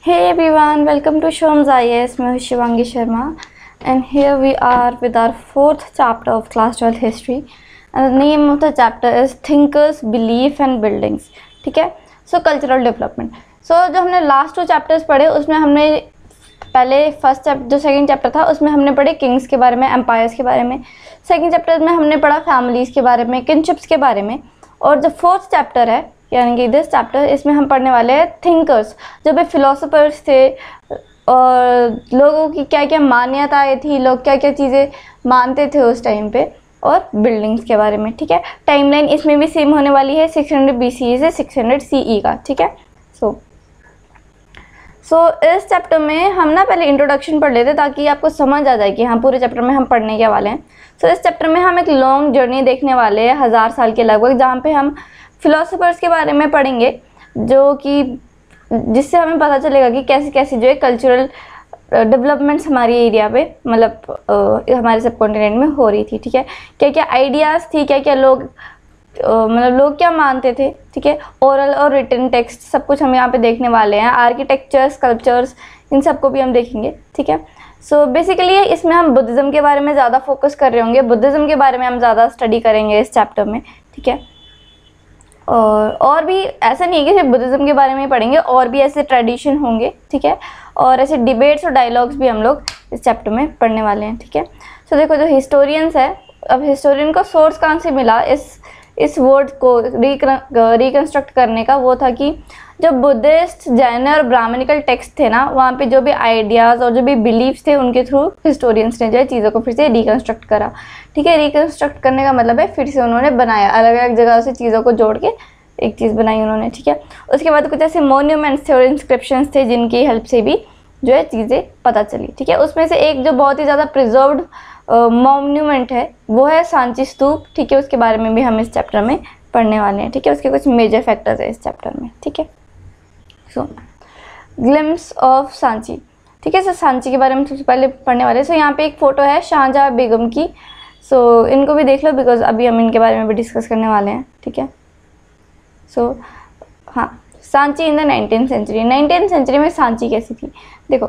Hey everyone, welcome to Shom's IAS. मैं हूँ Shivangi Sharma and here we are with our fourth chapter of class 12 history and the name of the chapter is Thinkers, Belief and Buildings. ठीक है, so cultural development. So जो हमने last two chapters पढ़े उसमें हमने पहले फर्स्ट चैप्टर जो second chapter था उसमें हमने पढ़े किंग्स के बारे में, एम्पायर्स के बारे में. सेकंड चैप्टर में हमने पढ़ा फैमिलीज़ के बारे में, किनशिप्स के बारे में. और जो फोर्थ चैप्टर है यानी कि दिस चैप्टर, इसमें हम पढ़ने वाले हैं थिंकर्स, जो भी फिलोसोफर्स थे और लोगों की क्या क्या मान्यताएं थी, लोग क्या क्या चीज़ें मानते थे उस टाइम पे, और बिल्डिंग्स के बारे में. ठीक है, टाइमलाइन इसमें भी सेम होने वाली है 600 BCE से 600 CE का. ठीक है, सो इस चैप्टर में हम ना पहले इंट्रोडक्शन पढ़ लेते ताकि आपको समझ आ जाए कि हाँ पूरे चैप्टर में हम पढ़ने के वाले हैं. सो इस चैप्टर में हम एक लॉन्ग जर्नी देखने वाले हैं 1000 साल के लगभग, जहाँ पे हम फिलोसोफर्स के बारे में पढ़ेंगे जो कि जिससे हमें पता चलेगा कि कैसे कैसे जो है कल्चरल डेवलपमेंट्स हमारी एरिया पे मतलब हमारे सब कॉन्टिनेंट में हो रही थी. ठीक है, क्या क्या आइडियाज़ थी, क्या क्या लोग मतलब लोग क्या मानते थे. ठीक है, ओरल और रिटन टेक्स्ट सब कुछ हम यहाँ पे देखने वाले हैं. आर्किटेक्चर्स, स्कल्पचर्स, इन सबको भी हम देखेंगे. ठीक है, सो बेसिकली इसमें हम बुद्धिज़्म के बारे में ज़्यादा फोकस कर रहे होंगे. बुद्धिज़्म के बारे में हम ज़्यादा स्टडी करेंगे इस चैप्टर में. ठीक है, और भी ऐसा नहीं है कि सिर्फ बुद्धिज़्म के बारे में ही पढ़ेंगे, और भी ऐसे ट्रेडिशन होंगे. ठीक है, और ऐसे डिबेट्स और डायलॉग्स भी हम लोग इस चैप्टर में पढ़ने वाले हैं. ठीक है, सो देखो जो हिस्टोरियंस है, अब हिस्टोरियन को सोर्स कहाँ से मिला इस वर्ड को रिकन्स्ट्रक्ट करने का, वो था कि जो बुद्धिस्ट, जैन और ब्राह्मणिकल टेक्स्ट थे ना, वहाँ पे जो भी आइडियाज़ और जो भी बिलीव्स थे उनके थ्रू हिस्टोरियंस ने जो है चीज़ों को फिर से रिकन्स्ट्रक्ट करा. ठीक है, रिकन्स्ट्रक्ट करने का मतलब है फिर से उन्होंने बनाया, अलग अलग जगह से चीज़ों को जोड़ के एक चीज़ बनाई उन्होंने. ठीक है, उसके बाद कुछ ऐसे मोन्यूमेंट्स थे और इंस्क्रिप्शंस थे जिनकी हेल्प से भी जो है चीज़ें पता चली. ठीक है, उसमें से एक जो बहुत ही ज़्यादा प्रिजर्व्ड मॉन्यूमेंट है वो है सांची स्तूप. ठीक है, उसके बारे में भी हम इस चैप्टर में पढ़ने वाले हैं. ठीक है, उसके कुछ मेजर फैक्टर्स है इस चैप्टर में. ठीक है, सो ग्लिम्स ऑफ सांची. ठीक है, सो सांची के बारे में सबसे पहले पढ़ने वाले. सो यहाँ पे एक फ़ोटो है शाहजहाँ बेगम की. सो इनको भी देख लो बिकॉज अभी हम इनके बारे में भी डिस्कस करने वाले हैं. ठीक है, सो हाँ, Sanchi in the 19th century. 19th century में सांची कैसी थी देखो.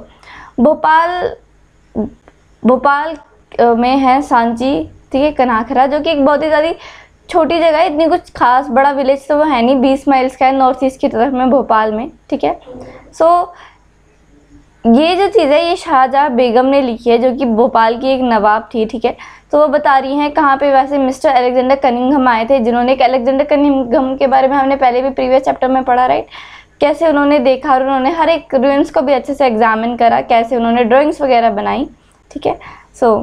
भोपाल में है सांची. ठीक है, कनाखरा जो कि एक बहुत ही ज़्यादा छोटी जगह है, इतनी कुछ खास बड़ा विलेज तो वो है नहीं, 20 माइल्स का है नॉर्थ ईस्ट की तरफ में भोपाल में. ठीक है, सो ये जो चीज़ है ये शाहजहाँ बेगम ने लिखी है जो कि भोपाल की एक नवाब थी. ठीक है, तो वो बता रही हैं कहाँ पे वैसे मिस्टर अलेक्जेंडर कनिंघम आए थे, जिन्होंने एक अलेक्जेंडर कनिंघम के बारे में हमने पहले भी प्रीवियस चैप्टर में पढ़ा, राइट. कैसे उन्होंने देखा और उन्होंने हर एक रूइंस को भी अच्छे से एग्जामिन करा, कैसे उन्होंने ड्राइंग्स वगैरह बनाई. ठीक है, सो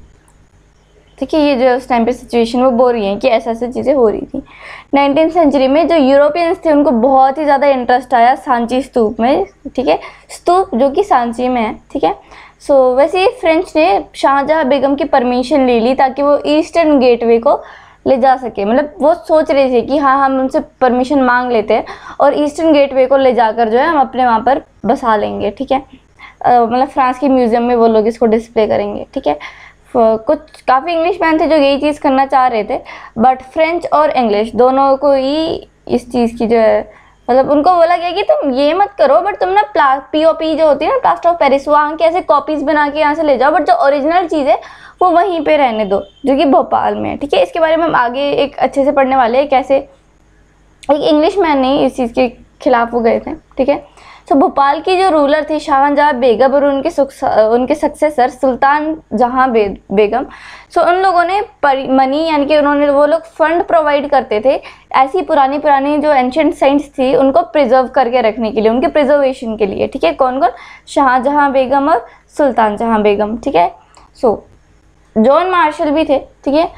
देखिए ये जो उस टाइम पे सिचुएशन वो बोल रही है कि ऐसे ऐसे चीज़ें हो रही थी. 19th सेंचुरी में जो यूरोपियंस थे उनको बहुत ही ज़्यादा इंटरेस्ट आया सांची स्तूप में. ठीक है, स्तूप जो कि सांची में है. ठीक है, सो वैसे ही फ्रेंच ने शाहजहाँ बेगम की परमिशन ले ली ताकि वो ईस्टर्न गेटवे को ले जा सके. मतलब वो सोच रहे थे कि हाँ हम उनसे परमिशन मांग लेते हैं और ईस्टर्न गेटवे को ले जाकर जो है हम अपने वहाँ पर बसा लेंगे. ठीक है, मतलब फ्रांस के म्यूज़ियम में वो लोग इसको डिस्प्ले करेंगे. ठीक है, कुछ काफ़ी इंग्लिश मैन थे जो यही चीज़ करना चाह रहे थे, बट फ्रेंच और इंग्लिश दोनों को ही इस चीज़ की जो है मतलब उनको बोला गया कि तुम ये मत करो, बट तुम ना POP जो होती है ना, प्लास्टर ऑफ पेरिस, वहाँ के ऐसे कॉपीज़ बना के यहाँ से ले जाओ, बट जो ओरिजिनल चीज़ है वो वहीं पे रहने दो जो कि भोपाल में है. ठीक है, इसके बारे में हम आगे एक अच्छे से पढ़ने वाले हैं कैसे एक इंग्लिश मैन नहीं इस चीज़ के खिलाफ वो गए थे. ठीक है, तो भोपाल की जो रूलर थी शाहजहाँ बेगम और उनके सक्सेसर सुल्तान जहाँ बेगम. सो उन लोगों ने मनी यानी कि वो लोग फंड प्रोवाइड करते थे ऐसी पुरानी जो एंशिएंट साइट्स थी उनको प्रिजर्व करके रखने के लिए, उनके प्रिजर्वेशन के लिए. ठीक है, कौन कौन? शाहजहाँ बेगम और सुल्तान जहाँ बेगम. ठीक है, सो जॉन मार्शल भी थे. ठीक है,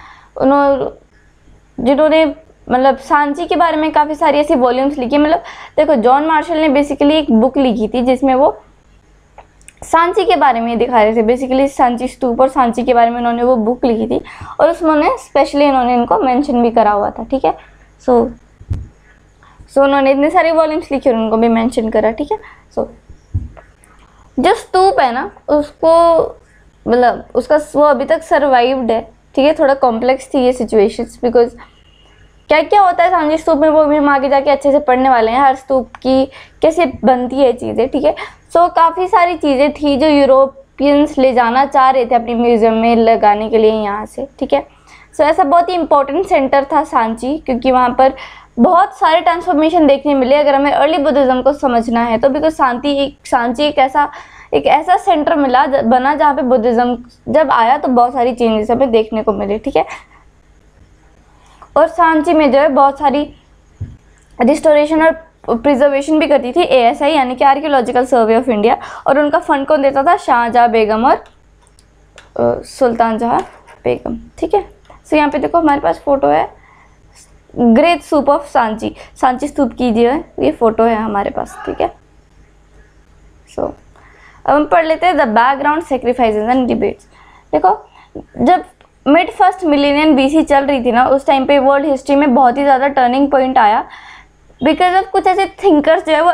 जिन्होंने मतलब सांची के बारे में काफ़ी सारी ऐसी वॉल्यूम्स लिखी. मतलब देखो जॉन मार्शल ने बेसिकली एक बुक लिखी थी जिसमें वो सांची के बारे में दिखा रहे थे. बेसिकली सांची स्तूप और सांची के बारे में उन्होंने वो बुक लिखी थी और उसमें स्पेशली इन्होंने इनको मेंशन भी करा हुआ था. ठीक है, सो उन्होंने इतनी सारी वॉल्यूम्स लिखी और उनको भी मेंशन करा. ठीक है, सो जो स्तूप है ना उसको मतलब उसका वो अभी तक सर्वाइव्ड है. ठीक है, थोड़ा कॉम्प्लेक्स थी ये सिचुएशंस बिकॉज क्या क्या होता है सांची स्तूप में वो भी हम आगे जाके अच्छे से पढ़ने वाले हैं, हर स्तूप की कैसे बनती है चीज़ें, ठीक है। सो काफ़ी सारी चीज़ें थी जो यूरोपियंस ले जाना चाह रहे थे अपनी म्यूज़ियम में लगाने के लिए यहाँ से, ठीक है। सो ऐसा बहुत ही इंपॉर्टेंट सेंटर था सांची, क्योंकि वहाँ पर बहुत सारे ट्रांसफॉर्मेशन देखने मिले अगर हमें अर्ली बुद्धिज़्म को समझना है तो। बिकॉज सांची एक ऐसा सेंटर मिला बना जहाँ पे बुद्धिज़्म जब आया तो बहुत सारी चेंजेस हमें देखने को मिले, ठीक है। और सांची में जो है बहुत सारी रिस्टोरेशन और प्रिजर्वेशन भी करती थी ASI यानी कि आर्कियोलॉजिकल सर्वे ऑफ इंडिया। और उनका फंड कौन देता था? शाहजहाँ बेगम और सुल्तान जहाँ बेगम, ठीक है। सो यहाँ पे देखो हमारे पास फोटो है ग्रेट स्तूप ऑफ सांची, सांची स्तूप की जो है ये फोटो है हमारे पास, ठीक है। सो अब हम पढ़ लेते हैं the background sacrifices and debates. देखो जब मिड फर्स्ट मिलेनियम BC चल रही थी ना, उस टाइम पे वर्ल्ड हिस्ट्री में बहुत ही ज़्यादा टर्निंग पॉइंट आया बिकॉज ऑफ कुछ ऐसे थिंकर्स जो है वो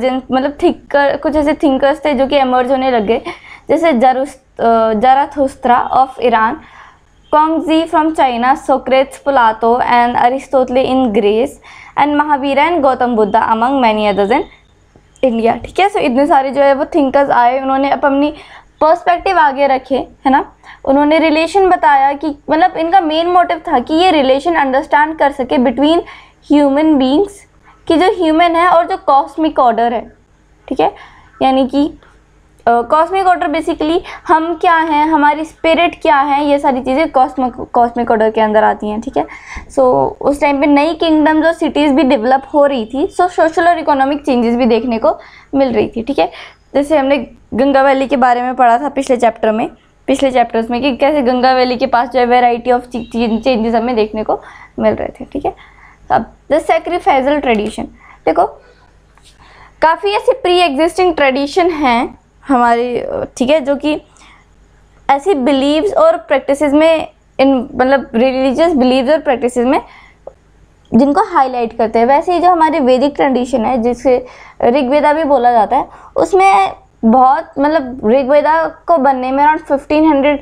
कुछ ऐसे थिंकर्स थे जो कि एमर्ज होने लग गए, जैसे Zarathustra of Iran, Kongzi from China, Socrates, Plato and Aristotle in Greece and Mahavira and Gautama Buddha among many others in India, ठीक है। सो इतने सारे जो है वो थिंकर्स आए, उन्होंने अपनी पर्सपेक्टिव आगे रखे, है ना। उन्होंने रिलेशन बताया कि मतलब इनका मेन मोटिव था कि ये रिलेशन अंडरस्टैंड कर सके बिटवीन ह्यूमन बीइंग्स, कि जो ह्यूमन है और जो कॉस्मिक ऑर्डर है, ठीक है। यानी कि कॉस्मिक ऑर्डर बेसिकली हम क्या हैं, हमारी स्पिरिट क्या है, ये सारी चीज़ें कॉस्मिक ऑर्डर के अंदर आती हैं, ठीक है। सो उस टाइम पे नई किंगडम्स और सिटीज़ भी डेवलप हो रही थी, सो सोशल और इकोनॉमिक चेंजेस भी देखने को मिल रही थी, ठीक है। जैसे हमने गंगा वैली के बारे में पढ़ा था पिछले चैप्टर्स में कि कैसे गंगा वैली के पास जो है वैरायटी ऑफ चेंजेस हमें देखने को मिल रहे थे, ठीक है। अब द सैक्रिफाइसल ट्रेडिशन, देखो काफ़ी ऐसे प्री एग्जिस्टिंग ट्रेडिशन हैं हमारी, ठीक है, जो कि ऐसी बिलीव्स और प्रैक्टिसेस में मतलब रिलीजियस बिलीव्स और प्रैक्टिसेस में जिनको हाईलाइट करते हैं। वैसे ही जो हमारी वैदिक ट्रेडिशन है जिसे ऋग्वेदा भी बोला जाता है, उसमें बहुत मतलब ऋग्वेदा को बनने में अराउंड 1500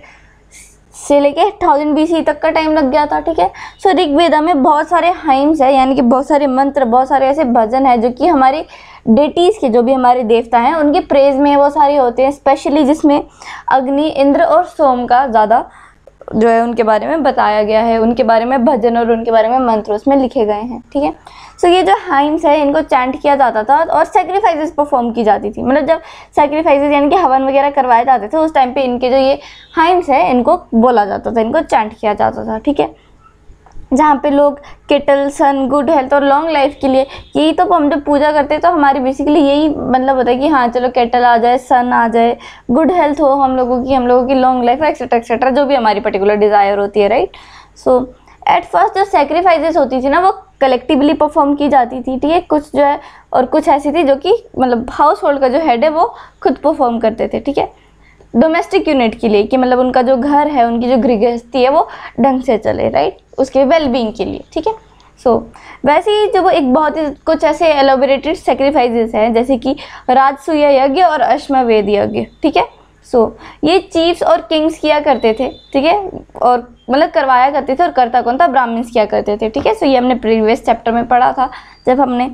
से लेके 1000 BC तक का टाइम लग गया था, ठीक है। सो ऋग्वेदा में बहुत सारे हाइम्स है, यानी कि बहुत सारे मंत्र, बहुत सारे ऐसे भजन है जो कि हमारे डेटीज़ के, जो भी हमारे देवता हैं उनके प्रेज में वो सारे होते हैं, स्पेशली जिसमें अग्नि, इंद्र और सोम का ज़्यादा जो है उनके बारे में बताया गया है, उनके बारे में भजन और उनके बारे में मंत्र उसमें लिखे गए हैं, ठीक है। सो ये जो हाइम्स है इनको चैंट किया जाता था और सैक्रिफाइसेस परफॉर्म की जाती थी। मतलब जब सैक्रिफाइसेस यानी कि हवन वगैरह करवाए जाते थे उस टाइम पे इनके जो ये हाइम्स है इनको बोला जाता था, इनको चैंट किया जाता था, ठीक है। जहाँ पे लोग केटल, सन, गुड हेल्थ और लॉन्ग लाइफ के लिए, यही तो हम जब पूजा करते हैं तो हमारी बेसिकली यही मतलब होता है कि हाँ चलो केटल आ जाए, सन आ जाए, गुड हेल्थ हो हम लोगों की लॉन्ग लाइफ एक्सेट्रा जो भी हमारी पर्टिकुलर डिज़ायर होती है, राइट। सो एट फर्स्ट जो सेक्रीफाइसेस होती थी ना वो कलेक्टिवली परफॉर्म की जाती थी, ठीक है। कुछ जो है और कुछ ऐसी थी जो कि मतलब हाउस होल्ड का जो हेड है वो खुद परफॉर्म करते थे, ठीक है, डोमेस्टिक यूनिट के लिए, कि मतलब उनका जो घर है, उनकी जो गृहस्थी है वो ढंग से चले, राइट, उसके वेलबींग के लिए, ठीक है। सो वैसे ही जो वो एक बहुत ही कुछ ऐसे एलोबरेटेड सेक्रीफाइसेस हैं जैसे कि राजसूय यज्ञ और अश्वमेध यज्ञ, ठीक है। सो ये चीफ्स और किंग्स किया करते थे, ठीक है, और मतलब करवाया करते थे, और करता कौन था? ब्राह्मण्स किया करते थे, ठीक है। सो ये हमने प्रीवियस चैप्टर में पढ़ा था जब हमने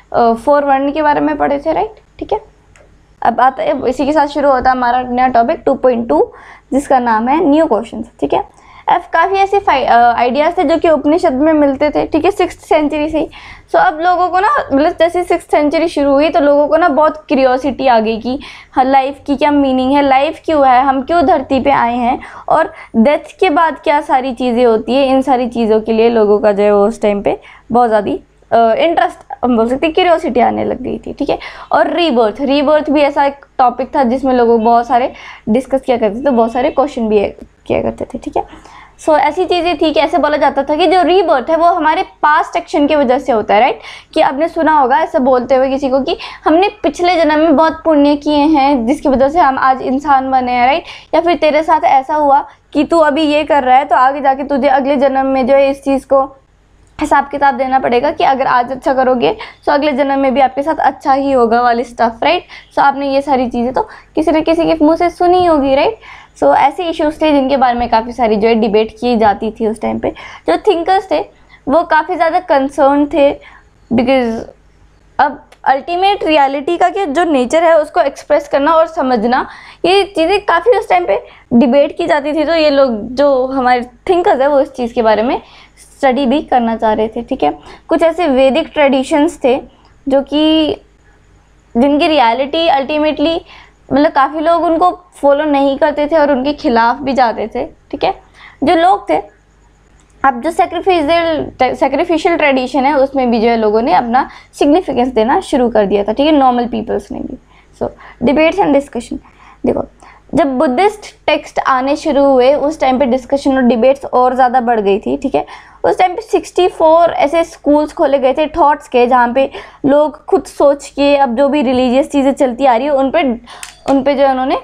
4 वर्ण के बारे में पढ़े थे, राइट, ठीक है। अब आता है इसी के साथ शुरू होता है हमारा नया टॉपिक 2.2 जिसका नाम है न्यू क्वेश्चंस, ठीक है। अब काफ़ी ऐसे आइडियाज़ थे जो कि उपनिषद में मिलते थे, ठीक है, 6th सेंचुरी से ही। सो अब लोगों को ना मतलब जैसे 6th सेंचुरी शुरू हुई तो लोगों को ना बहुत क्यूरियोसिटी आ गई कि हाँ लाइफ की क्या मीनिंग है, लाइफ क्यों है, हम क्यों धरती पे आए हैं, और डेथ के बाद क्या सारी चीज़ें होती है। इन सारी चीज़ों के लिए लोगों का जो है वो उस टाइम पे बहुत ज़्यादा इंटरेस्ट, हम बोल सकते हैं क्यूरियोसिटी आने लग गई थी, ठीक है। और रीबर्थ भी ऐसा एक टॉपिक था जिसमें लोग बहुत सारे डिस्कस किया करते थे, तो बहुत सारे क्वेश्चन भी किया करते थे, ठीक है। सो ऐसी चीज़ें थी कि ऐसे बोला जाता था कि जो रीबर्थ है वो हमारे पास्ट एक्शन की वजह से होता है, राइट। कि आपने सुना होगा ऐसा बोलते हुए किसी को कि हमने पिछले जन्म में बहुत पुण्य किए हैं जिसकी वजह से हम आज इंसान बने हैं, राइट। या फिर तेरे साथ ऐसा हुआ कि तू अभी ये कर रहा है तो आगे जाके तुझे अगले जन्म में जो है इस चीज़ को हिसाब किताब देना पड़ेगा कि अगर आज अच्छा करोगे तो अगले जन्म में भी आपके साथ अच्छा ही होगा वाली स्टफ, राइट। सो आपने ये सारी चीज़ें तो किसी न किसी के मुंह से सुनी होगी, राइट। सो ऐसे इश्यूज थे जिनके बारे में काफ़ी सारी जो है डिबेट की जाती थी उस टाइम पे। जो थिंकर्स थे वो काफ़ी ज़्यादा कंसर्न थे, बिकॉज अब अल्टीमेट रियलिटी का कि जो नेचर है उसको एक्सप्रेस करना और समझना, ये चीज़ें काफ़ी उस टाइम पे डिबेट की जाती थी। तो ये लोग जो हमारे थिंकर्स है वो इस चीज़ के बारे में स्टडी भी करना चाह रहे थे, ठीक है। कुछ ऐसे वैदिक ट्रेडिशंस थे जो कि जिनकी रियलिटी अल्टीमेटली मतलब काफ़ी लोग उनको फॉलो नहीं करते थे और उनके खिलाफ भी जाते थे, ठीक है। जो लोग थे, अब जो सैक्रिफिशियल ट्रेडिशन है उसमें भी जो है लोगों ने अपना सिग्निफिकेंस देना शुरू कर दिया था, ठीक है, नॉर्मल पीपल्स ने भी। सो डिबेट्स एंड डिस्कशन, देखो जब बुद्धिस्ट टेक्स्ट आने शुरू हुए उस टाइम पे डिस्कशन और डिबेट्स और ज़्यादा बढ़ गई थी, ठीक है। उस टाइम पे 64 ऐसे स्कूल्स खोले गए थे थॉट्स के, जहाँ पे लोग खुद सोच के अब जो भी रिलीजियस चीज़ें चलती आ रही है उन पे जो है उन्होंने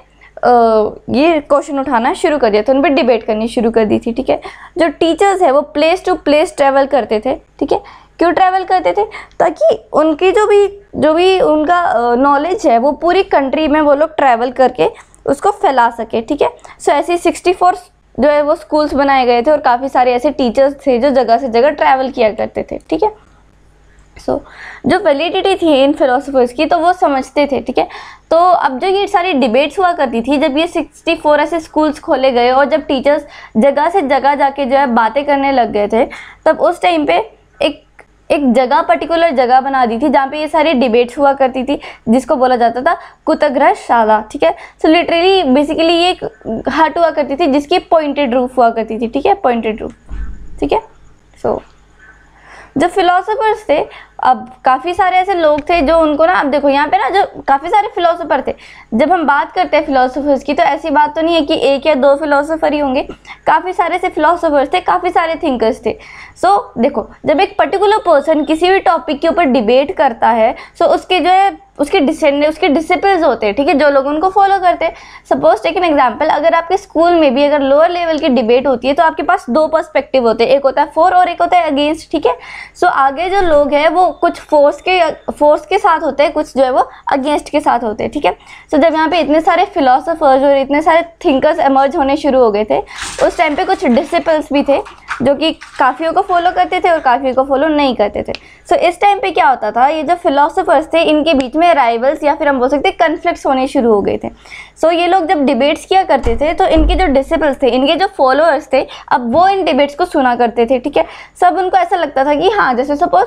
ये क्वेश्चन उठाना शुरू कर दिया था, उन पर डिबेट करनी शुरू कर दी थी, ठीक है। जो टीचर्स है वो प्लेस टू प्लेस ट्रैवल करते थे, ठीक है। क्यों ट्रैवल करते थे? ताकि उनकी जो भी उनका नॉलेज है वो पूरी कंट्री में वो लोग ट्रैवल करके उसको फैला सके, ठीक है। सो ऐसे 64 जो है वो स्कूल्स बनाए गए थे और काफ़ी सारे ऐसे टीचर्स थे जो जगह से जगह ट्रैवल किया करते थे, ठीक है। सो जो वैलिडिटी थी इन फिलोसफर्स की तो वो समझते थे, ठीक है। तो अब जो ये सारी डिबेट्स हुआ करती थी, जब ये 64 ऐसे स्कूल्स खोले गए और जब टीचर्स जगह से जगह जाके जो है बातें करने लग गए थे, तब उस टाइम पे एक जगह, पर्टिकुलर जगह बना दी थी जहाँ पे ये सारी डिबेट्स हुआ करती थी, जिसको बोला जाता था कुतग्रहशाला, ठीक है। सो लिटरली बेसिकली ये एक हट हुआ करती थी जिसकी पॉइंटेड रूफ हुआ करती थी, ठीक है, पॉइंटेड रूफ, ठीक है। सो जो फिलोसोफर्स थे, अब काफ़ी सारे ऐसे लोग थे जो उनको ना, अब देखो यहाँ पे ना जो काफ़ी सारे फिलोसोफर थे, जब हम बात करते हैं फिलोसोफर्स की तो ऐसी बात तो नहीं है कि एक या दो फिलोसोफर ही होंगे, काफ़ी सारे ऐसे फिलोसोफर्स थे, काफ़ी सारे थिंकर्स थे। सो देखो जब एक पर्टिकुलर पर्सन किसी भी टॉपिक के ऊपर डिबेट करता है, सो उसके जो है उसके डिसिपल्स होते हैं, ठीक है, जो लोग उनको फॉलो करते हैं। सपोज टेक एन एग्जांपल, अगर आपके स्कूल में भी अगर लोअर लेवल की डिबेट होती है तो आपके पास दो पर्सपेक्टिव होते हैं, एक होता है फॉर और एक होता है अगेंस्ट, ठीक है। सो आगे जो लोग हैं वो कुछ फोर्स के साथ होते हैं, कुछ जो है वो अगेंस्ट के साथ होते हैं, ठीक है। सो जब यहाँ पे इतने सारे फिलोसोफर्स और इतने सारे थिंकर्स एमर्ज होने शुरू हो गए थे, उस टाइम पे कुछ डिसिपल्स भी थे जो कि काफ़ियों को फॉलो करते थे और काफ़ियों को फॉलो नहीं करते थे। सो इस टाइम पे क्या होता था, ये जो फिलोसोफर्स थे इनके बीच में राइवल्स या फिर हम बोल सकते हैं कन्फ्लिक्ट्स होने शुरू हो गए थे। सो ये लोग जब डिबेट्स किया करते थे तो इनके जो डिसिपल्स थे, इनके जो फॉलोअर्स थे, अब वो इन डिबेट्स को सुना करते थे, ठीक है। सब उनको ऐसा लगता था कि हाँ, जैसे सपोज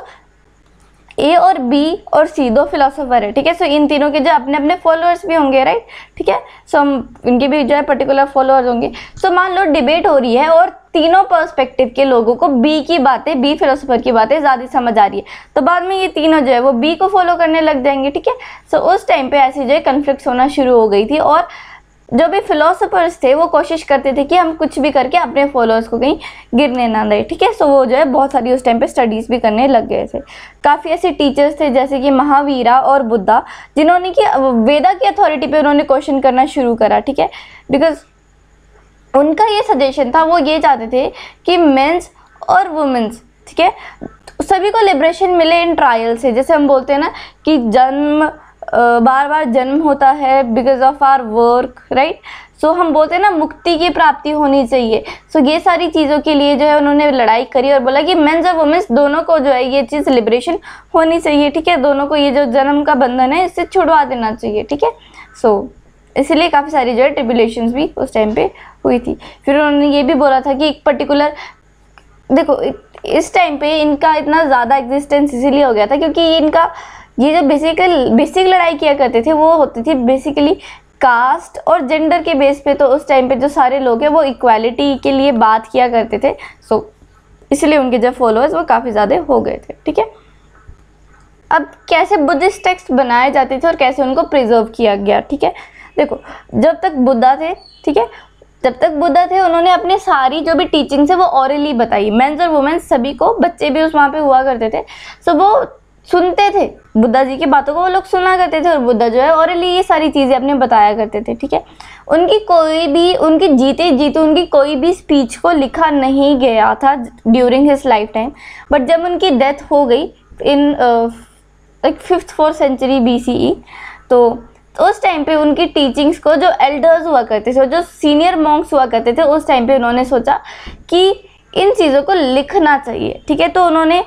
ए और बी और सी दो फिलोसोफर है, ठीक है। सो इन तीनों के जो अपने अपने फॉलोअर्स भी होंगे, राइट, ठीक है। सो हम इनके भी जो है पर्टिकुलर फॉलोअर्स होंगे। सो मान लो डिबेट हो रही है और तीनों पर्सपेक्टिव के लोगों को बी फिलोसोफर की बातें ज़्यादा समझ आ रही है, तो बाद में ये तीनों जो है वो बी को फॉलो करने लग जाएंगे, ठीक है। सो उस टाइम पे ऐसी जो है कन्फ्लिक्ट्स होना शुरू हो गई थी और जो भी फिलोसोफर्स थे वो कोशिश करते थे कि हम कुछ भी करके अपने फॉलोअर्स को कहीं गिरने ना दें, ठीक है। सो वो जो है बहुत सारी उस टाइम पे स्टडीज़ भी करने लग गए थे। काफ़ी ऐसे टीचर्स थे जैसे कि महावीरा और बुद्धा, जिन्होंने कि वेदा की अथॉरिटी पे उन्होंने क्वेश्चन करना शुरू करा, ठीक है। बिकॉज उनका ये सजेशन था, वो ये चाहते थे कि मेंस और वुमेंस, ठीक है, सभी को लिबरेशन मिले इन ट्रायल से। जैसे हम बोलते हैं ना कि बार बार जन्म होता है because of our work, right. So हम बोलते हैं ना मुक्ति की प्राप्ति होनी चाहिए। सो ये सारी चीज़ों के लिए जो है उन्होंने लड़ाई करी और बोला कि मेंस और वुमेन्स दोनों को जो है ये चीज़ लिबरेशन होनी चाहिए, ठीक है। दोनों को ये जो जन्म का बंधन है इससे छुड़वा देना चाहिए, ठीक है। सो इसीलिए काफ़ी सारी जो है ट्रिब्यूलेशंस भी उस टाइम पे हुई थी। फिर उन्होंने ये भी बोला था कि एक पर्टिकुलर, देखो इस टाइम पे इनका इतना ज़्यादा एग्जिस्टेंस इसीलिए हो गया था क्योंकि इनका ये जो बेसिक लड़ाई किया करते थे वो होती थी बेसिकली कास्ट और जेंडर के बेस पे। तो उस टाइम पे जो सारे लोग हैं वो इक्वालिटी के लिए बात किया करते थे। सो इसलिए उनके जो फॉलोअर्स वो काफ़ी ज़्यादा हो गए थे, ठीक है। अब कैसे बुद्धिस्ट टेक्स्ट बनाए जाते थे और कैसे उनको प्रिजर्व किया गया, ठीक है। देखो जब तक बुद्धा थे, ठीक है, जब तक बुद्धा थे उन्होंने अपनी सारी जो भी टीचिंग्स है वो ऑरली बताई। मेंस और वुमेन्स सभी को, बच्चे भी उस वहाँ पे हुआ करते थे। सो वो सुनते थे बुद्धा जी की बातों को, वो लोग सुना करते थे और बुद्धा जो है ऑरली ये सारी चीज़ें अपने बताया करते थे, ठीक है। उनकी जीते उनकी कोई भी स्पीच को लिखा नहीं गया था during his life time. But जब उनकी डेथ हो गई in like 5th-4th century BCE, तो उस टाइम पे उनकी टीचिंग्स को जो एल्डर्स हुआ करते थे, जो सीनियर मॉन्क्स हुआ करते थे, उस टाइम पे उन्होंने सोचा कि इन चीज़ों को लिखना चाहिए, ठीक है। तो उन्होंने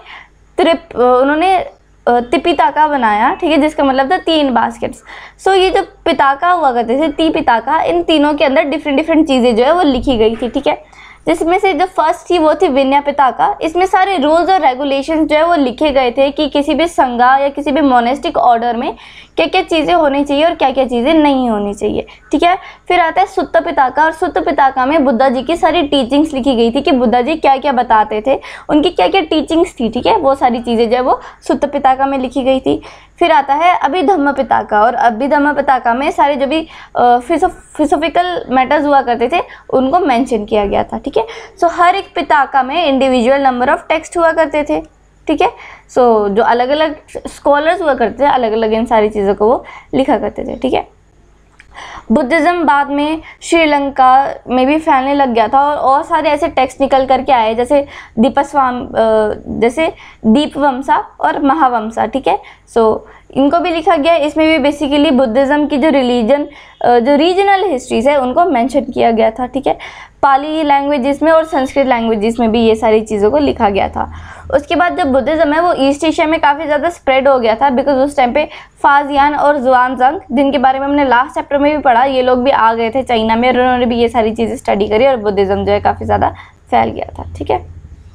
त्रिपिटका बनाया, ठीक है, जिसका मतलब था 3 बास्केट्स। सो ये जो पिताका हुआ करते थे, त्रिपिटका, इन तीनों के अंदर डिफरेंट डिफरेंट चीज़ें जो है वो लिखी गई थी, ठीक है। जिसमें से जो फर्स्ट थी वो थी विनय पिताका। इसमें सारे रूल्स और रेगुलेशंस जो है वो लिखे गए थे कि किसी भी संघा या किसी भी मोनेस्टिक ऑर्डर में क्या क्या चीज़ें होनी चाहिए और क्या क्या चीज़ें नहीं होनी चाहिए, ठीक है। फिर आता है सुत्त पिताका, और सुत्त पिताका में बुद्धा जी की सारी टीचिंग्स लिखी गई थी कि बुद्धा जी क्या क्या बताते थे, उनकी क्या क्या टीचिंग्स थी, ठीक है। वो सारी चीज़ें जो है वो सुत्त पिताका में लिखी गई थी। फिर आता है अभिधम्म पिताका, और अभिधम्म पिताका में सारे जो भी फिलोसॉफिकल मैटर्स हुआ करते थे उनको मेंशन किया गया था, ठीक है। सो हर एक पिताका में इंडिविजुअल नंबर ऑफ टेक्स्ट हुआ करते थे, ठीक है। सो जो अलग अलग स्कॉलर्स हुआ करते थे, अलग अलग इन सारी चीज़ों को वो लिखा करते थे, ठीक है। बुद्धिज़्म बाद में श्रीलंका में भी फैलने लग गया था, और सारे ऐसे टेक्स्ट निकल करके आए, जैसे दीपवमसा और महावमसा, ठीक है। सो इनको भी लिखा गया। इसमें भी बेसिकली बुद्धिज़्म की जो रीजनल हिस्ट्रीज है उनको मेंशन किया गया था, ठीक है। पाली लैंग्वेजेस में और संस्कृत लैंग्वेजेस में भी ये सारी चीज़ों को लिखा गया था। उसके बाद जब बुद्धिज़्म है वो ईस्ट एशिया में काफ़ी ज़्यादा स्प्रेड हो गया था, बिकॉज उस टाइम पे फाजियान और जुआनजंग, जिनके बारे में हमने लास्ट चैप्टर में भी पढ़ा, ये लोग भी आ गए थे चाइना में, और उन्होंने भी ये सारी चीज़ें स्टडी करी और बुद्धिज़्म जो है काफ़ी ज़्यादा फैल गया था, ठीक है।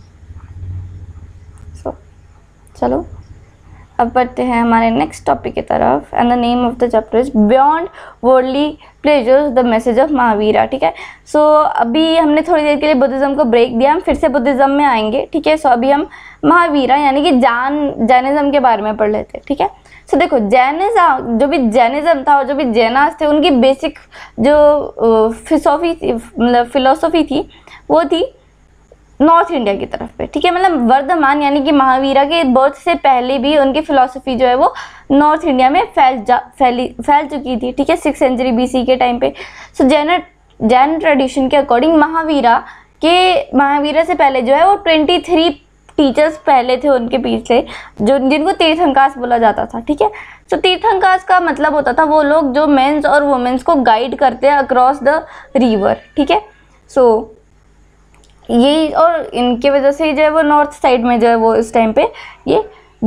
सो चलो अब बढ़ते हैं हमारे नेक्स्ट टॉपिक की तरफ, and the name of the chapter is beyond worldly pleasures the message of Mahavira, ठीक है। सो अभी हमने थोड़ी देर के लिए बुद्धिज़्म को ब्रेक दिया, हम फिर से बुद्धिज़्म में आएंगे, ठीक है। सो अभी हम महावीरा यानी कि जैनिज़्म के बारे में पढ़ लेते हैं, ठीक है। सो देखो जैनिज़्म, जो भी जैनिज़्म था और जो भी जैनास थे, उनकी बेसिक जो फिलोसॉफी थी वो थी नॉर्थ इंडिया की तरफ पे, ठीक है। मतलब वर्धमान यानी कि महावीरा के बर्थ से पहले भी उनकी फिलॉसफी जो है वो नॉर्थ इंडिया में फैल चुकी थी, ठीक है, 6th सेंचुरी BC के टाइम पे। सो जैन ट्रेडिशन के अकॉर्डिंग महावीरा से पहले जो है वो 23 टीचर्स पहले थे उनके पीछे, जिनको तीर्थंकास बोला जाता था, ठीक है। सो तीर्थंकास का मतलब होता था वो लोग जो मेंस और वुमेन्स को गाइड करते हैं अक्रॉस द रिवर, ठीक है। सो यही, और इनके वजह से जो है वो नॉर्थ साइड में जो है वो इस टाइम पे ये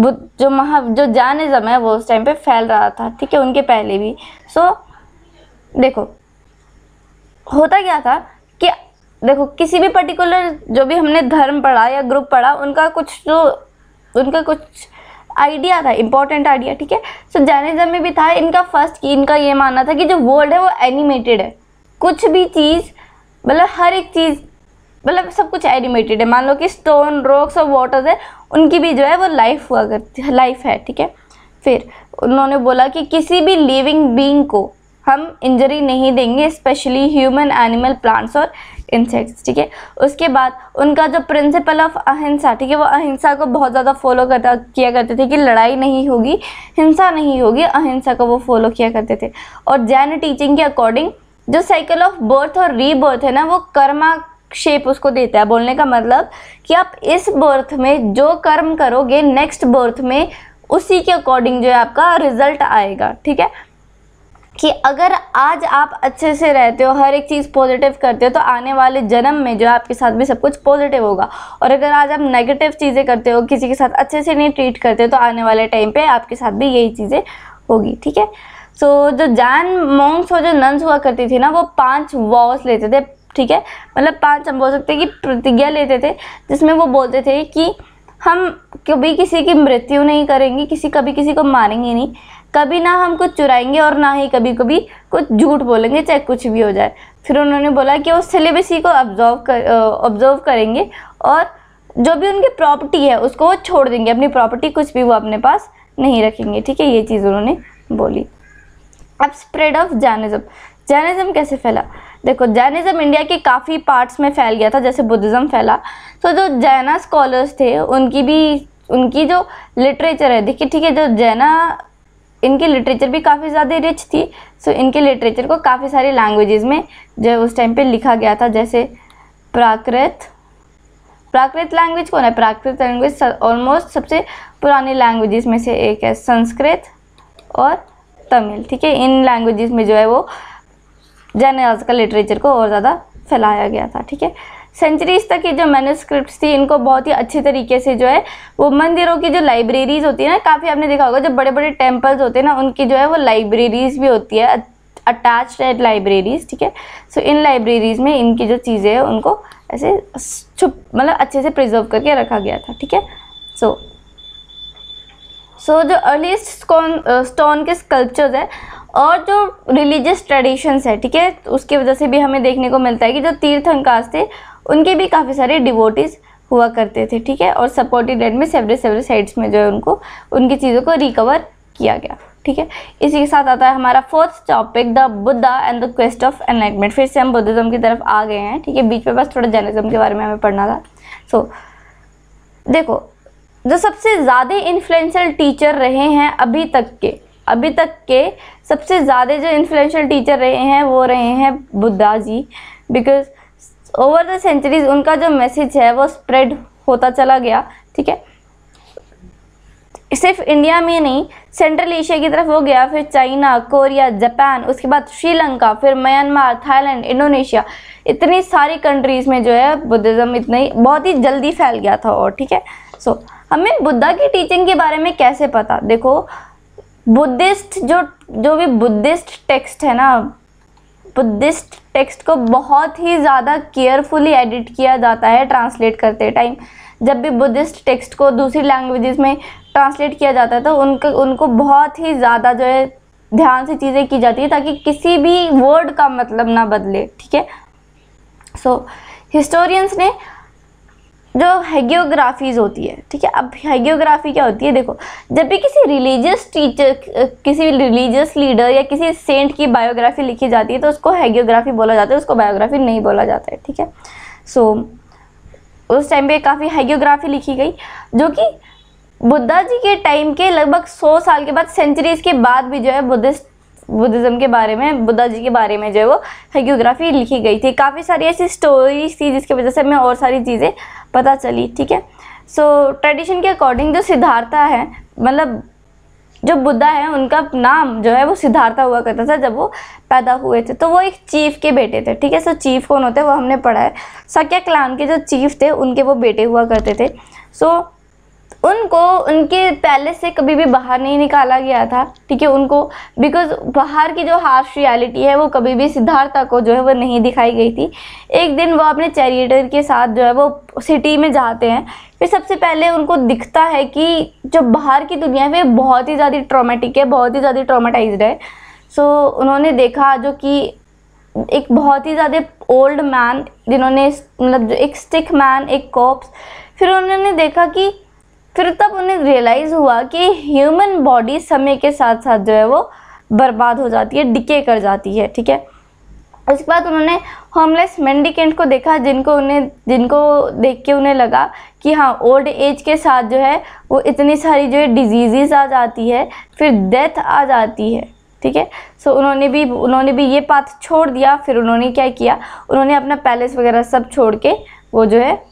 जो जैनिज़्म है वो उस टाइम पे फैल रहा था, ठीक है, उनके पहले भी। सो देखो होता क्या था कि देखो किसी भी पर्टिकुलर जो भी हमने धर्म पढ़ा या ग्रुप पढ़ा, उनका कुछ आइडिया था, इंपॉर्टेंट आइडिया, ठीक है। सो जैनिज़्म में भी था इनका ये मानना था कि जो वर्ल्ड है वो एनिमेटेड है, कुछ भी चीज़ मतलब हर एक चीज़ मतलब सब कुछ एनिमेटेड है। मान लो कि स्टोन, रॉक्स और वाटर्स है, उनकी भी जो है वो लाइफ है, ठीक है। फिर उन्होंने बोला कि किसी भी लिविंग बीइंग को हम इंजरी नहीं देंगे, स्पेशली ह्यूमन, एनिमल, प्लांट्स और इंसेक्ट्स, ठीक है। उसके बाद उनका जो प्रिंसिपल ऑफ अहिंसा, ठीक है, वो अहिंसा को बहुत ज़्यादा फॉलो किया करते थे कि लड़ाई नहीं होगी, हिंसा नहीं होगी, अहिंसा को वो फॉलो किया करते थे। और जैन टीचिंग के अकॉर्डिंग जो साइकिल ऑफ बर्थ और रीबर्थ है ना, वो कर्मा शेप उसको देता है। बोलने का मतलब कि आप इस बर्थ में जो कर्म करोगे, नेक्स्ट बर्थ में उसी के अकॉर्डिंग जो है आपका रिजल्ट आएगा, ठीक है। कि अगर आज आप अच्छे से रहते हो, हर एक चीज़ पॉजिटिव करते हो, तो आने वाले जन्म में जो है आपके साथ भी सब कुछ पॉजिटिव होगा। और अगर आज आप नेगेटिव चीज़ें करते हो, किसी के साथ अच्छे से नहीं ट्रीट करते हो, तो आने वाले टाइम पे आपके साथ भी यही चीज़ें होगी, ठीक है। सो जो जैन मॉन्क्स और जो नन्स हुआ करती थी ना, वो 5 वॉस लेते थे, ठीक है। मतलब 5 हम बोल सकते हैं कि प्रतिज्ञा लेते थे, जिसमें वो बोलते थे कि हम कभी किसी की मृत्यु नहीं करेंगे, कभी किसी को मारेंगे नहीं, कभी ना हम कुछ चुराएंगे और ना ही कभी कुछ झूठ बोलेंगे, चाहे कुछ भी हो जाए। फिर उन्होंने बोला कि वो सिलेबसी को ऑब्जर्व करेंगे और जो भी उनकी प्रॉपर्टी है उसको वो छोड़ देंगे, अपनी प्रॉपर्टी कुछ भी वो अपने पास नहीं रखेंगे, ठीक है। ये चीज़ उन्होंने बोली। अब स्प्रेड ऑफ जैनिज़्म कैसे फैला? देखो जैनिज़्म इंडिया के काफ़ी पार्ट्स में फैल गया था, जैसे बुद्धिज़्म फैला। तो जो जैना स्कॉलर्स थे उनकी जो लिटरेचर है, देखिए, ठीक है, जो जैना, इनकी लिटरेचर भी काफ़ी ज़्यादा रिच थी। सो इनके लिटरेचर को काफ़ी सारी लैंग्वेजेस में जो उस टाइम पे लिखा गया था, जैसे प्राकृत लैंग्वेज कौन है? प्राकृत लैंग्वेज ऑलमोस्ट सबसे पुरानी लैंग्वेजेस में से एक है, संस्कृत और तमिल, ठीक है। इन लैंग्वेजेस में जो है वो जैनिज़्म का लिटरेचर को और ज़्यादा फैलाया गया था, ठीक है। सेंचुरीज तक ये जो मैन्युस्क्रिप्ट्स थी इनको बहुत ही अच्छे तरीके से जो है वो मंदिरों की जो लाइब्रेरीज होती है ना, काफ़ी आपने देखा होगा जो बड़े बड़े टेम्पल्स होते हैं ना उनकी जो है वो लाइब्रेरीज भी होती है, अटैच्ड है लाइब्रेरीज, ठीक है। सो इन लाइब्रेरीज में इनकी जो चीज़ें हैं उनको ऐसे छुप मतलब अच्छे से प्रिजर्व करके रखा गया था, ठीक है। सो जो अर्लीस्ट स्टोन के स्कल्पचर्स है और जो रिलीजियस ट्रेडिशंस है, ठीक है, तो उसकी वजह से भी हमें देखने को मिलता है कि जो तीर्थंकर थे उनके भी काफ़ी सारे डिवोटीज हुआ करते थे, ठीक है। और सपोर्टेड डेट में सेवरल साइट्स में जो है उनको उनकी चीज़ों को रिकवर किया गया, ठीक है। इसी के साथ आता है हमारा fourth topic, the Buddha and the quest of enlightenment. फिर से हम बुद्धिज्म की तरफ आ गए हैं, ठीक है। बीच में बस थोड़ा जैनिज्म के बारे में हमें पढ़ना था। सो देखो, जो सबसे ज़्यादा इन्फ्लुएंशियल टीचर रहे हैं अभी तक के सबसे ज़्यादा जो इन्फ्लुएंशियल टीचर रहे हैं वो रहे हैं Buddha ji, because over the centuries उनका जो मैसेज है वो स्प्रेड होता चला गया, ठीक है। सिर्फ इंडिया में नहीं, सेंट्रल एशिया की तरफ हो गया, फिर चाइना, कोरिया, जापान, उसके बाद श्रीलंका, फिर म्यांमार, थाईलैंड, इंडोनेशिया, इतनी सारी कंट्रीज़ में जो है बुद्धिज़्म बहुत ही जल्दी फैल गया था। और ठीक है, सो हमें बुद्धा की टीचिंग के बारे में कैसे पता? देखो, बुद्धिस्ट जो भी बुद्धिस्ट टेक्स्ट है ना, बुद्धिस्ट टेक्स्ट को बहुत ही ज़्यादा केयरफुली एडिट किया जाता है ट्रांसलेट करते टाइम। जब भी बुद्धिस्ट टेक्स्ट को दूसरी लैंग्वेजेस में ट्रांसलेट किया जाता है तो उनको बहुत ही ज़्यादा जो है ध्यान से चीज़ें की जाती है ताकि किसी भी वर्ड का मतलब ना बदले, ठीक है। सो हिस्टोरियंस ने जो हैगियोग्राफीज़ होती है, ठीक है, अब हैगियोग्राफी क्या होती है? देखो, जब भी किसी रिलीजियस टीचर, किसी रिलीजियस लीडर या किसी सेंट की बायोग्राफी लिखी जाती है तो उसको हैगियोग्राफी बोला जाता है, उसको बायोग्राफी नहीं बोला जाता है, ठीक है। सो उस टाइम पे काफ़ी हैगियोग्राफी लिखी गई जो कि बुद्धा जी के टाइम के लगभग 100 साल के बाद, सेंचुरीज के बाद भी जो है बुद्धिज़्म के बारे में, बुद्धा जी के बारे में जो है वो हैगियोग्राफी लिखी गई थी। काफ़ी सारी ऐसी स्टोरीज थी जिसकी वजह से हमें और सारी चीज़ें पता चली, ठीक है। सो ट्रेडिशन के अकॉर्डिंग जो सिद्धार्था है, मतलब जो बुद्धा है, उनका नाम जो है वो सिद्धार्था हुआ करता था जब वो पैदा हुए थे। तो वो एक चीफ के बेटे थे, ठीक है। सो चीफ कौन होते हैं वो हमने पढ़ा है। सक्या क्लान के जो चीफ थे उनके वो बेटे हुआ करते थे। सो उनको उनके पैलेस से कभी भी बाहर नहीं निकाला गया था, ठीक है, उनको, बिकॉज बाहर की जो हार्श रियलिटी है वो कभी भी सिद्धार्था को जो है वो नहीं दिखाई गई थी। एक दिन वो अपने चैरिएटर के साथ जो है वो सिटी में जाते हैं, फिर सबसे पहले उनको दिखता है कि जो बाहर की दुनिया है वो बहुत ही ज़्यादा ट्रॉमेटिक है, बहुत ही ज़्यादा ट्रॉमेटाइज्ड है। सो उन्होंने देखा जो कि एक बहुत ही ज़्यादा ओल्ड मैन, जिन्होंने मतलब जो एक स्टिक मैन, एक कॉप्स, फिर उन्होंने देखा कि फिर तब उन्हें रियलाइज़ हुआ कि ह्यूमन बॉडी समय के साथ साथ जो है वो बर्बाद हो जाती है, डिके कर जाती है, ठीक है। उसके बाद उन्होंने होमलेस मेंडिकेंट को देखा जिनको देख के उन्हें लगा कि हाँ, ओल्ड एज के साथ जो है वो इतनी सारी जो है डिजीज़ आ जाती है, फिर डेथ आ जाती है, ठीक है। सो उन्होंने भी ये पाथ छोड़ दिया। फिर उन्होंने क्या किया, उन्होंने अपना पैलेस वगैरह सब छोड़ के वो जो है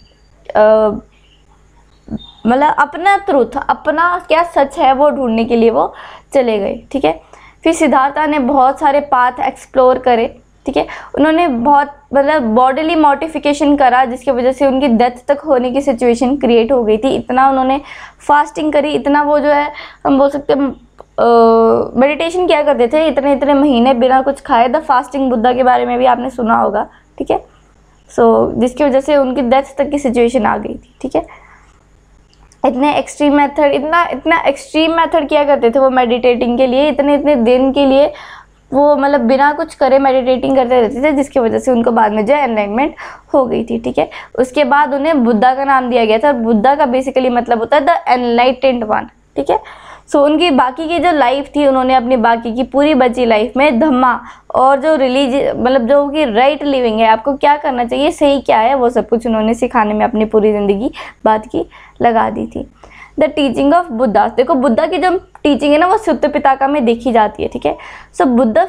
मतलब अपना ट्रूथ, अपना क्या सच है वो ढूंढने के लिए वो चले गए, ठीक है। फिर सिद्धार्था ने बहुत सारे पाथ एक्सप्लोर करे, ठीक है। उन्होंने बहुत मतलब बॉडीली मॉडिफिकेशन करा जिसकी वजह से उनकी डेथ तक होने की सिचुएशन क्रिएट हो गई थी। इतना उन्होंने फास्टिंग करी, इतना वो जो है हम बोल सकते हैं मेडिटेशन किया करते थे, इतने महीने बिना कुछ खाए। द फास्टिंग बुद्धा के बारे में भी आपने सुना होगा, ठीक है। सो जिसकी वजह से उनकी डेथ तक की सिचुएशन आ गई थी, ठीक है। इतने एक्सट्रीम मेथड, इतना एक्सट्रीम मेथड किया करते थे वो मेडिटेटिंग के लिए, इतने दिन के लिए वो मतलब बिना कुछ करे मेडिटेटिंग करते रहते थे, जिसकी वजह से उनको बाद में जो है एनलाइटमेंट हो गई थी, ठीक है। उसके बाद उन्हें बुद्धा का नाम दिया गया था। बुद्धा का बेसिकली मतलब होता है द एनलाइटेंड वन, ठीक है। सो उनकी बाकी की जो लाइफ थी, उन्होंने अपनी बाकी की पूरी बची लाइफ में धम्मा और जो मतलब जो कि राइट लिविंग है, आपको क्या करना चाहिए, सही क्या है, वो सब कुछ उन्होंने सिखाने में अपनी पूरी ज़िंदगी बाद की लगा दी थी। द टीचिंग ऑफ बुद्धा, देखो बुद्धा की जो टीचिंग है ना वो सुत्त पिताका में देखी जाती है, ठीक है। सो बुद्धा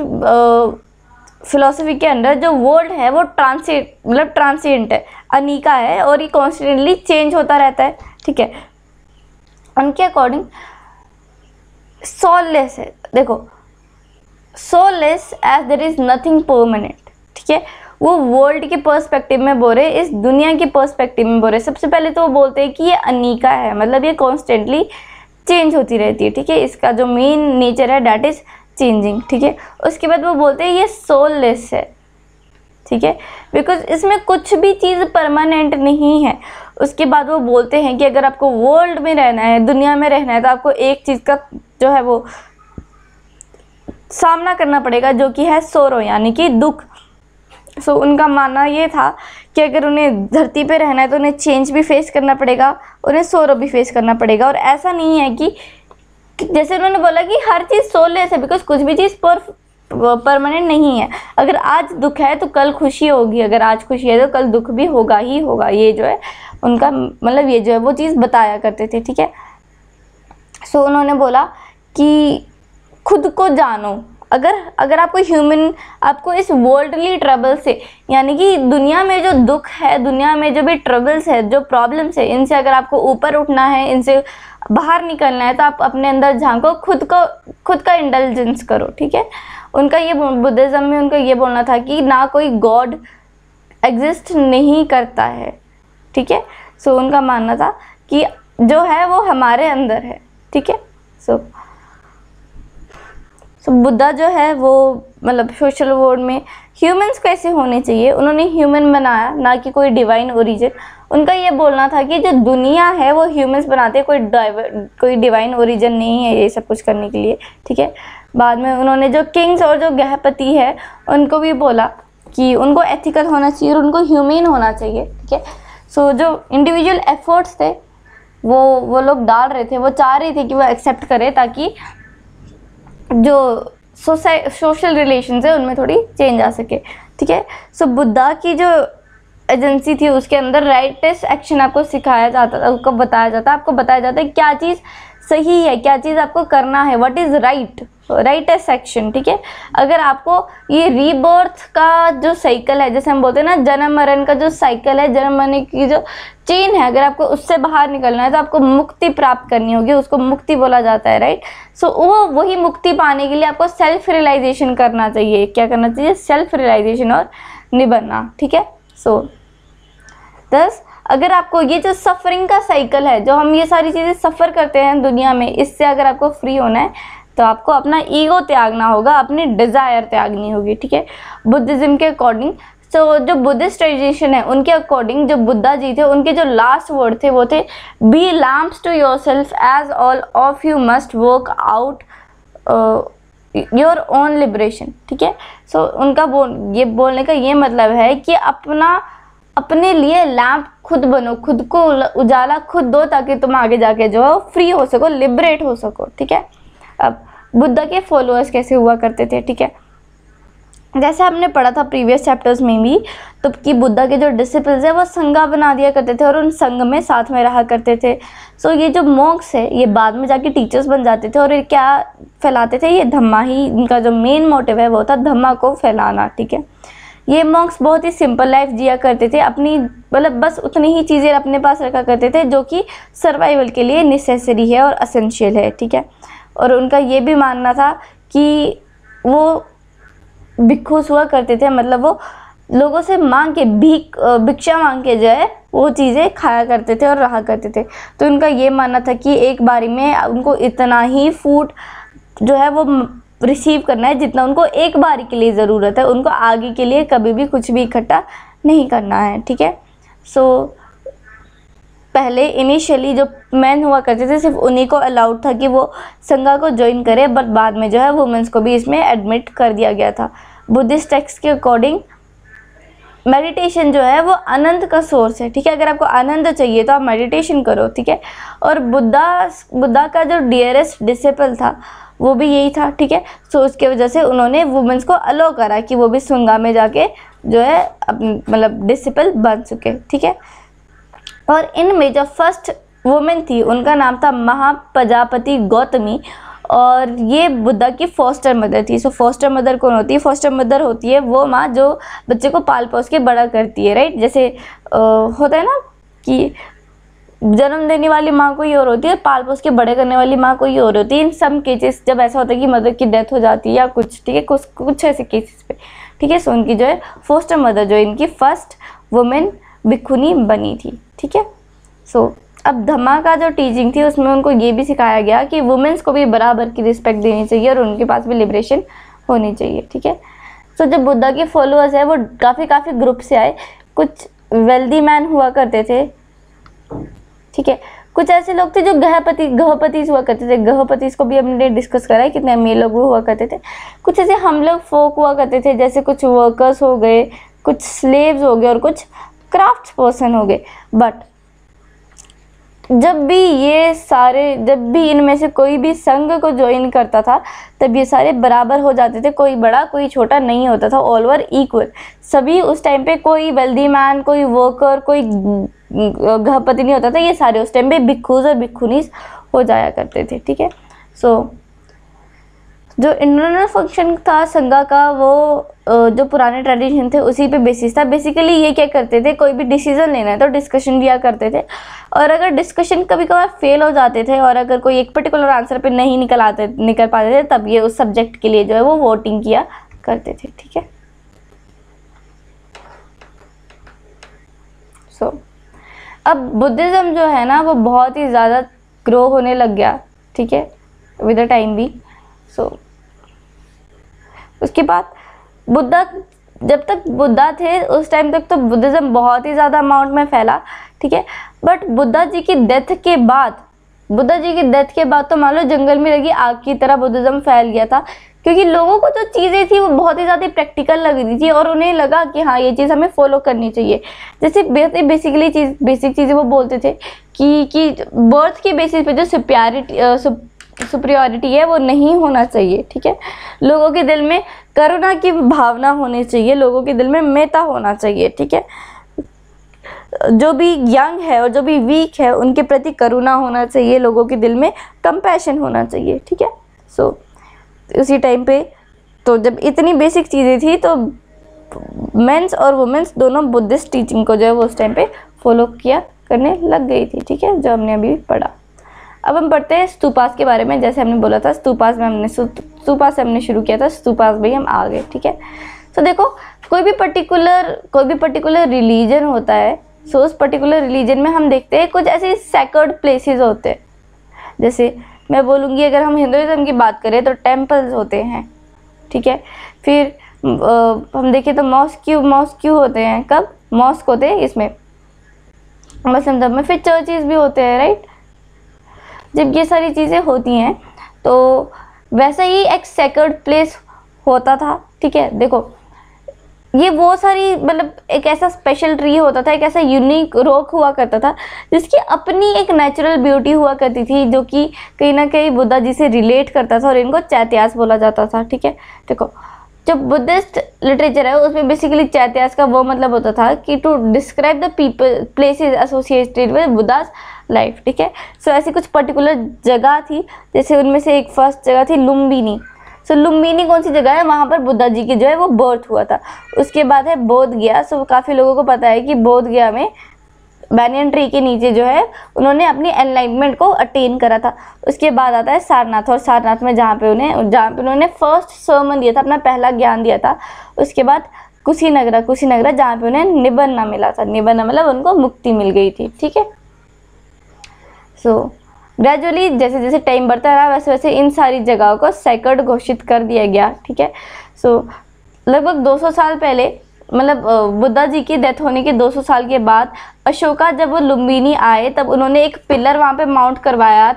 फिलोसफी के अंदर जो वर्ल्ड है वो ट्रांसिएंट है, अनिका है और ये कॉन्स्टेंटली चेंज होता रहता है, ठीक है। उनके अकॉर्डिंग सोललेस है। देखो, soulless as there is nothing permanent, ठीक है। वो वर्ल्ड के पर्सपेक्टिव में बोल रहे, इस दुनिया के पर्सपेक्टिव में बोल रहे। सबसे पहले तो वो बोलते हैं कि ये अनिका है, मतलब ये कॉन्स्टेंटली चेंज होती रहती है, ठीक है। इसका जो मेन नेचर है डैट इज़ चेंजिंग, ठीक है। उसके बाद वो बोलते हैं ये सोललेस है, ठीक है, बिकॉज इसमें कुछ भी चीज़ परमानेंट नहीं है। उसके बाद वो बोलते हैं कि अगर आपको वर्ल्ड में रहना है, दुनिया में रहना है, तो आपको एक चीज़ का जो है वो सामना करना पड़ेगा, जो कि है सोरो, यानी कि दुख। सो उनका मानना ये था कि अगर उन्हें धरती पे रहना है तो उन्हें चेंज भी फेस करना पड़ेगा, उन्हें सोरो भी फेस करना पड़ेगा। और ऐसा नहीं है कि जैसे उन्होंने बोला कि हर चीज़ सोललेस है, बिकॉज कुछ भी चीज़ परमानेंट नहीं है। अगर आज दुख है तो कल खुशी होगी, अगर आज खुशी है तो कल दुख भी होगा ही होगा। ये जो है उनका मतलब ये जो है वो चीज़ बताया करते थे, ठीक है। सो उन्होंने बोला कि खुद को जानो। अगर आपको आपको इस वर्ल्डली ट्रबल से, यानी कि दुनिया में जो दुख है, दुनिया में जो भी ट्रबल्स है, जो प्रॉब्लम्स है, इनसे अगर आपको ऊपर उठना है, इनसे बाहर निकलना है, तो आप अपने अंदर झांको, खुद का इंटेलिजेंस करो, ठीक है। उनका ये बुद्धिज़्म में उनका ये बोलना था कि ना कोई गॉड एग्जिस्ट नहीं करता है, ठीक है। सो उनका मानना था कि जो है वो हमारे अंदर है, ठीक है। सो बुद्धा जो है वो मतलब सोशल वर्ल्ड में ह्यूमंस कैसे होने चाहिए, उन्होंने ह्यूमन बनाया, ना कि कोई डिवाइन ओरिजिन। उनका ये बोलना था कि जो दुनिया है वो ह्यूमंस बनाते हैं, कोई डिवाइन ओरिजिन नहीं है ये सब कुछ करने के लिए, ठीक है। बाद में उन्होंने जो किंग्स और जो गृहपति है उनको भी बोला कि उनको एथिकल होना चाहिए और उनको ह्यूमन होना चाहिए, ठीक है। सो जो इंडिविजुअल एफर्ट्स थे वो लोग डाल रहे थे, वो चाह रहे थे कि वो एक्सेप्ट करे, ताकि जो सोशल रिलेशंस है उनमें थोड़ी चेंज आ सके, ठीक है। सो बुद्धा की जो एजेंसी थी उसके अंदर राइटेस्ट एक्शन आपको सिखाया जाता था, आपको बताया जाता, आपको बताया जाता है क्या चीज़ सही है, क्या चीज़ आपको करना है, व्हाट इज़ राइटेस्ट एक्शन, ठीक है। अगर आपको ये रीबर्थ का जो साइकिल है, जैसे हम बोलते हैं ना जन्म मरण का जो साइकिल है, जन्म मरण की जो चेन है, अगर आपको उससे बाहर निकलना है तो आपको मुक्ति प्राप्त करनी होगी, उसको मुक्ति बोला जाता है, राइट। सो वही मुक्ति पाने के लिए आपको सेल्फ रियलाइजेशन करना चाहिए। क्या करना चाहिए? सेल्फ रियलाइजेशन और निबरना, ठीक है। सो दस अगर आपको ये जो सफरिंग का साइकिल है, जो हम ये सारी चीज़ें सफ़र करते हैं दुनिया में, इससे अगर आपको फ्री होना है तो आपको अपना ईगो त्यागना होगा, अपनी डिज़ायर त्यागनी होगी, ठीक है। बुद्धिज़्म के अकॉर्डिंग, तो जो बुद्धिस्ट ट्रेडिशन है उनके अकॉर्डिंग जो बुद्धा जी थे उनके जो लास्ट वर्ड थे वो थे be lamps to yourself as all of you must work out your own liberation, ठीक है। सो उनका ये बोलने का ये मतलब है कि अपने लिए लैम्प खुद बनो, खुद को उजाला खुद दो, ताकि तुम आगे जाके जो है फ्री हो सको, लिबरेट हो सको, ठीक है। अब बुद्धा के फॉलोअर्स कैसे हुआ करते थे, ठीक है। जैसे हमने पढ़ा था प्रीवियस चैप्टर्स में भी, तो कि बुद्धा के जो डिसिपल्स है वो संघा बना दिया करते थे और उन संघ में साथ में रहा करते थे। सो ये जो मॉन्क्स है ये बाद में जाके टीचर्स बन जाते थे और ये क्या फैलाते थे? ये धम्मा ही, इनका जो मेन मोटिव है वो था धम्मा को फैलाना, ठीक है। ये मॉन्क्स बहुत ही सिंपल लाइफ जिया करते थे, अपनी मतलब बस उतनी ही चीज़ें अपने पास रखा करते थे जो कि सर्वाइवल के लिए नेसेसरी है और असेंशियल है, ठीक है। और उनका ये भी मानना था कि वो भिक्षुस हुआ करते थे, मतलब वो लोगों से मांग के भिक्षा मांग के जो है वो चीज़ें खाया करते थे और रहा करते थे। तो उनका ये मानना था कि एक बारी में उनको इतना ही फूड जो है वो रिसीव करना है जितना उनको एक बारी के लिए ज़रूरत है, उनको आगे के लिए कभी भी कुछ भी इकट्ठा नहीं करना है, ठीक है। सो पहले इनिशियली जो मैन हुआ करते थे सिर्फ उन्हीं को अलाउड था कि वो संघा को ज्वाइन करे, बट बाद में जो है वुमेंस को भी इसमें एडमिट कर दिया गया था। बुद्धिस्ट टेक्स्ट के अकॉर्डिंग मेडिटेशन जो है वो आनंद का सोर्स है, ठीक है। अगर आपको आनंद चाहिए तो आप मेडिटेशन करो, ठीक है। और बुद्धा का जो डियरेस्ट डिसिपल था वो भी यही था, ठीक है। सो उसके वजह से उन्होंने वुमेंस को अलाउ करा कि वो भी संघा में जाके जो है मतलब डिसिपल बन सके, ठीक है। और इनमें जो फर्स्ट वुमेन थी उनका नाम था महाप्रजापति गौतमी, और ये बुद्धा की फॉस्टर मदर थी। सो फॉस्टर मदर कौन होती है? फॉस्टर मदर होती है वो माँ जो बच्चे को पाल पोस के बड़ा करती है, राइट। जैसे होता है ना कि जन्म देने वाली माँ कोई और होती है, पाल पोस के बड़े करने वाली माँ कोई और होती है। इन सम केसेस जब ऐसा होता है कि मदर की डेथ हो जाती है या कुछ, ठीक है, कुछ ऐसे केसेस पे, ठीक है। सो उनकी जो है फोस्टर मदर जो इनकी फर्स्ट वुमेन भिक्षुनी बनी थी, ठीक है। सो अब धम्मा जो टीचिंग थी उसमें उनको ये भी सिखाया गया कि वुमेन्स को भी बराबर की रिस्पेक्ट देनी चाहिए और उनके पास भी लिबरेशन होनी चाहिए, ठीक है। सो जो बुद्धा के फॉलोअर्स है वो काफ़ी ग्रुप से आए। कुछ वेल्दी मैन हुआ करते थे, ठीक है। कुछ ऐसे लोग थे जो गृहपति हुआ करते थे। गृहपति को भी हमने डिस्कस करा है, कितने अमीर लोग हुआ करते थे। कुछ ऐसे हम लोग फोक हुआ करते थे, जैसे कुछ वर्कर्स हो गए, कुछ स्लेव्स हो गए और कुछ क्राफ्ट पर्सन हो गए। बट जब भी इनमें से कोई भी संघ को ज्वाइन करता था तब ये सारे बराबर हो जाते थे, कोई बड़ा कोई छोटा नहीं होता था, ऑल वर इक्वल। सभी उस टाइम पे, कोई वेल्दी मैन, कोई वर्कर, कोई गृहपति नहीं होता था, ये सारे उस टाइम पे भिक्षुज और भिक्षुनीस हो जाया करते थे, ठीक है। सो जो इंटरनल फंक्शन था संघा का वो जो पुराने ट्रेडिशन थे उसी पे बेसिस था। बेसिकली ये क्या करते थे, कोई भी डिसीजन लेना है तो डिस्कशन किया करते थे, और अगर डिस्कशन कभी कभार फेल हो जाते थे और अगर कोई एक पर्टिकुलर आंसर पे नहीं निकल पाते थे तब ये उस सब्जेक्ट के लिए जो है वो वोटिंग किया करते थे, ठीक है। सो अब बुद्धिज़्म जो है ना वो बहुत ही ज़्यादा ग्रो होने लग गया, ठीक है, विद द टाइम भी। सो उसके बाद जब तक बुद्धा थे उस टाइम तक तो बुद्धिज़्म बहुत ही ज़्यादा अमाउंट में फैला, ठीक है। बट बुद्धा जी की डेथ के बाद तो मान लो जंगल में लगी आग की तरह बुद्धिज़्म फैल गया था, क्योंकि लोगों को जो चीज़ें थी वो बहुत ही ज़्यादा प्रैक्टिकल लग रही थी और उन्हें लगा कि हाँ ये चीज़ हमें फॉलो करनी चाहिए। जैसे बेसिक चीज़ें वो बोलते थे कि बर्थ के बेसिस पे जो सुपरियॉरिटी है वो नहीं होना चाहिए, ठीक है। लोगों के दिल में करुणा की भावना होनी चाहिए, लोगों के दिल में मेता होना चाहिए, ठीक है। जो भी यंग है और जो भी वीक है उनके प्रति करुणा होना चाहिए, लोगों के दिल में कंपैशन होना चाहिए, ठीक है। सो उसी टाइम पे तो जब इतनी बेसिक चीज़ें थी तो मेंस और वुमेन्स दोनों बुद्धिस्ट टीचिंग को जो है वो उस टाइम पे फॉलो किया करने लग गई थी, ठीक है, जो हमने अभी पढ़ा। अब हम पढ़ते हैं स्तूपास के बारे में। जैसे हमने बोला था स्तूपास से हमने शुरू किया था, स्तूपास भी हम आ गए, ठीक है। तो देखो कोई भी पर्टिकुलर रिलीजन होता है, सो उस पर्टिकुलर रिलीजन में हम देखते हैं कुछ ऐसे सेक्रेड प्लेसेस होते हैं। जैसे मैं बोलूँगी अगर हम हिंदुइज्म की बात करें तो टेम्पल्स होते हैं, ठीक है। फिर हम देखें तो मॉस्क होते हैं। कब मॉस्क होते हैं इसमें मुस्लिम धर्म में। फिर चर्चेस भी होते हैं, राइट। जब ये सारी चीज़ें होती हैं तो वैसा ही एक सेक्रेड प्लेस होता था, ठीक है। देखो ये वो सारी मतलब एक ऐसा स्पेशल ट्री होता था, एक ऐसा यूनिक रॉक हुआ करता था जिसकी अपनी एक नेचुरल ब्यूटी हुआ करती थी, जो कि कहीं ना कहीं बुद्धा जी से रिलेट करता था और इनको चैत्यास बोला जाता था, ठीक है। देखो जो बुद्धिस्ट लिटरेचर है उसमें बेसिकली चैत्यास का वो मतलब होता था कि to describe the people places associated with Buddha's life, ठीक है। सो ऐसी कुछ पर्टिकुलर जगह थी, जैसे उनमें से एक फर्स्ट जगह थी लुम्बिनी। सो लुम्बिनी कौन सी जगह है, वहाँ पर बुद्धा जी की जो है वो बर्थ हुआ था। उसके बाद है बोध गया। सो काफ़ी लोगों को पता है कि बोध गया में बैनियन ट्री के नीचे जो है उन्होंने अपनी एनलाइटमेंट को अटेन करा था। उसके बाद आता है सारनाथ, और सारनाथ में जहाँ पे उन्होंने फर्स्ट सर्मन दिया था, अपना पहला ज्ञान दिया था। उसके बाद कुशीनगरा जहाँ पे उन्हें निबन्ना मिला था। निबन्ना मतलब उनको मुक्ति मिल गई थी, ठीक है। सो ग्रेजुअली जैसे जैसे टाइम बढ़ता रहा वैसे वैसे इन सारी जगहों को सैक्रेड घोषित कर दिया गया, ठीक है। सो लगभग 200 साल पहले, मतलब बुद्धा जी की डेथ होने के 200 साल के बाद अशोका जब वो लुम्बिनी आए तब उन्होंने एक पिलर वहाँ पे माउंट करवाया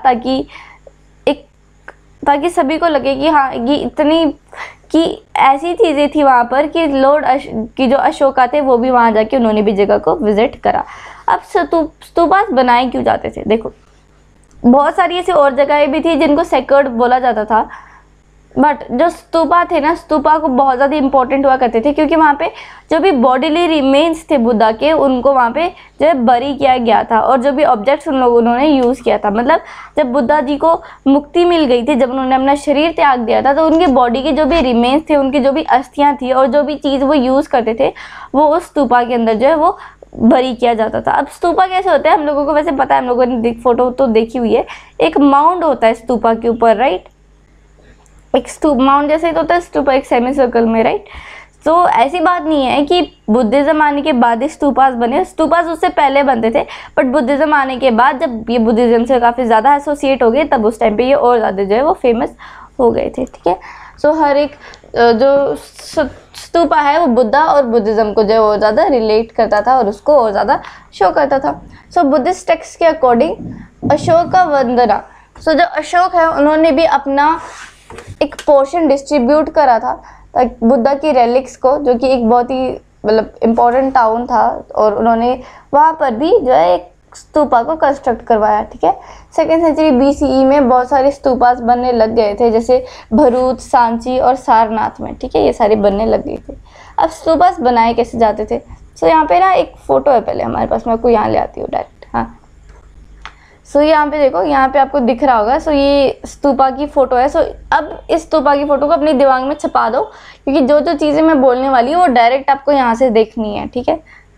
ताकि सभी को लगे कि हाँ ये इतनी कि ऐसी चीज़ें थी वहाँ पर कि कि जो अशोका थे वो भी वहाँ जाके उन्होंने भी जगह को विजिट करा। अब स्तूपास बनाए क्यों जाते थे, देखो बहुत सारी ऐसी और जगहें भी थी जिनको सेक्रेड बोला जाता था, बट जो स्तूपा थे ना, स्तूपा को बहुत ज़्यादा इंपॉर्टेंट हुआ करते थे क्योंकि वहाँ पे जो भी बॉडीली रिमेन्स थे बुद्धा के उनको वहाँ पे जो है बरी किया गया था, और जो भी ऑब्जेक्ट्स उन्होंने यूज़ किया था, मतलब जब बुद्धा जी को मुक्ति मिल गई थी, जब उन्होंने अपना शरीर त्याग दिया था तो उनके बॉडी के जो भी रिमेन्स थे, उनकी जो भी अस्थियाँ थी और जो भी चीज़ वो यूज़ करते थे वो उस स्तूपा के अंदर जो है वो भरी किया जाता था। अब स्तूपा कैसे होते हैं हम लोगों को वैसे पता है, हम लोगों ने फोटो तो देखी हुई है। एक माउंड होता है स्तूपा के ऊपर, राइट, एक स्तूप माउंट जैसे ही तो होता है स्तूपा एक सेमी सर्कल में, राइट। तो ऐसी बात नहीं है कि बुद्धिज्म आने के बाद ही स्तूपास बने, स्तूपास उससे पहले बनते थे, बट बुद्धिज्म आने के बाद जब ये बुद्धिज्म से काफ़ी ज़्यादा एसोसिएट हो गए तब उस टाइम पे ये और ज़्यादा जो है वो फेमस हो गए थे, ठीक है। सो हर एक जो स्तूपा है वो बुद्धा और बुद्धिज्म को जो है वो ज़्यादा रिलेट करता था और उसको और ज़्यादा शो करता था। सो बुद्धिस्ट टेक्स्ट के अकॉर्डिंग अशोक का वंदना, सो जो अशोक है उन्होंने भी अपना एक पोर्शन डिस्ट्रीब्यूट करा था ताकि बुद्धा की रेलिक्स को, जो कि एक बहुत ही मतलब इम्पोर्टेंट टाउन था, और उन्होंने वहाँ पर भी जो है एक स्तूपा को कंस्ट्रक्ट करवाया, ठीक है। 2nd सेंचुरी BCE में बहुत सारे स्तूपास बनने लग गए थे, जैसे भरूच, सांची और सारनाथ में, ठीक है, ये सारे बनने लग गए थे। अब स्तूपास बनाए कैसे जाते थे, सो यहाँ पे ना एक फ़ोटो है पहले हमारे पास, मैं आपको यहाँ ले आती हूँ डायरेक्ट, हाँ। सो यहाँ पे देखो, यहाँ पे आपको दिख रहा होगा, सो ये स्तूपा की फ़ोटो है। सो अब इस स्तूपा की फ़ोटो को अपने दिमाग में छपा दो, क्योंकि जो जो चीज़ें मैं बोलने वाली हूँ वो डायरेक्ट आपको यहाँ से देखनी है, ठीक है।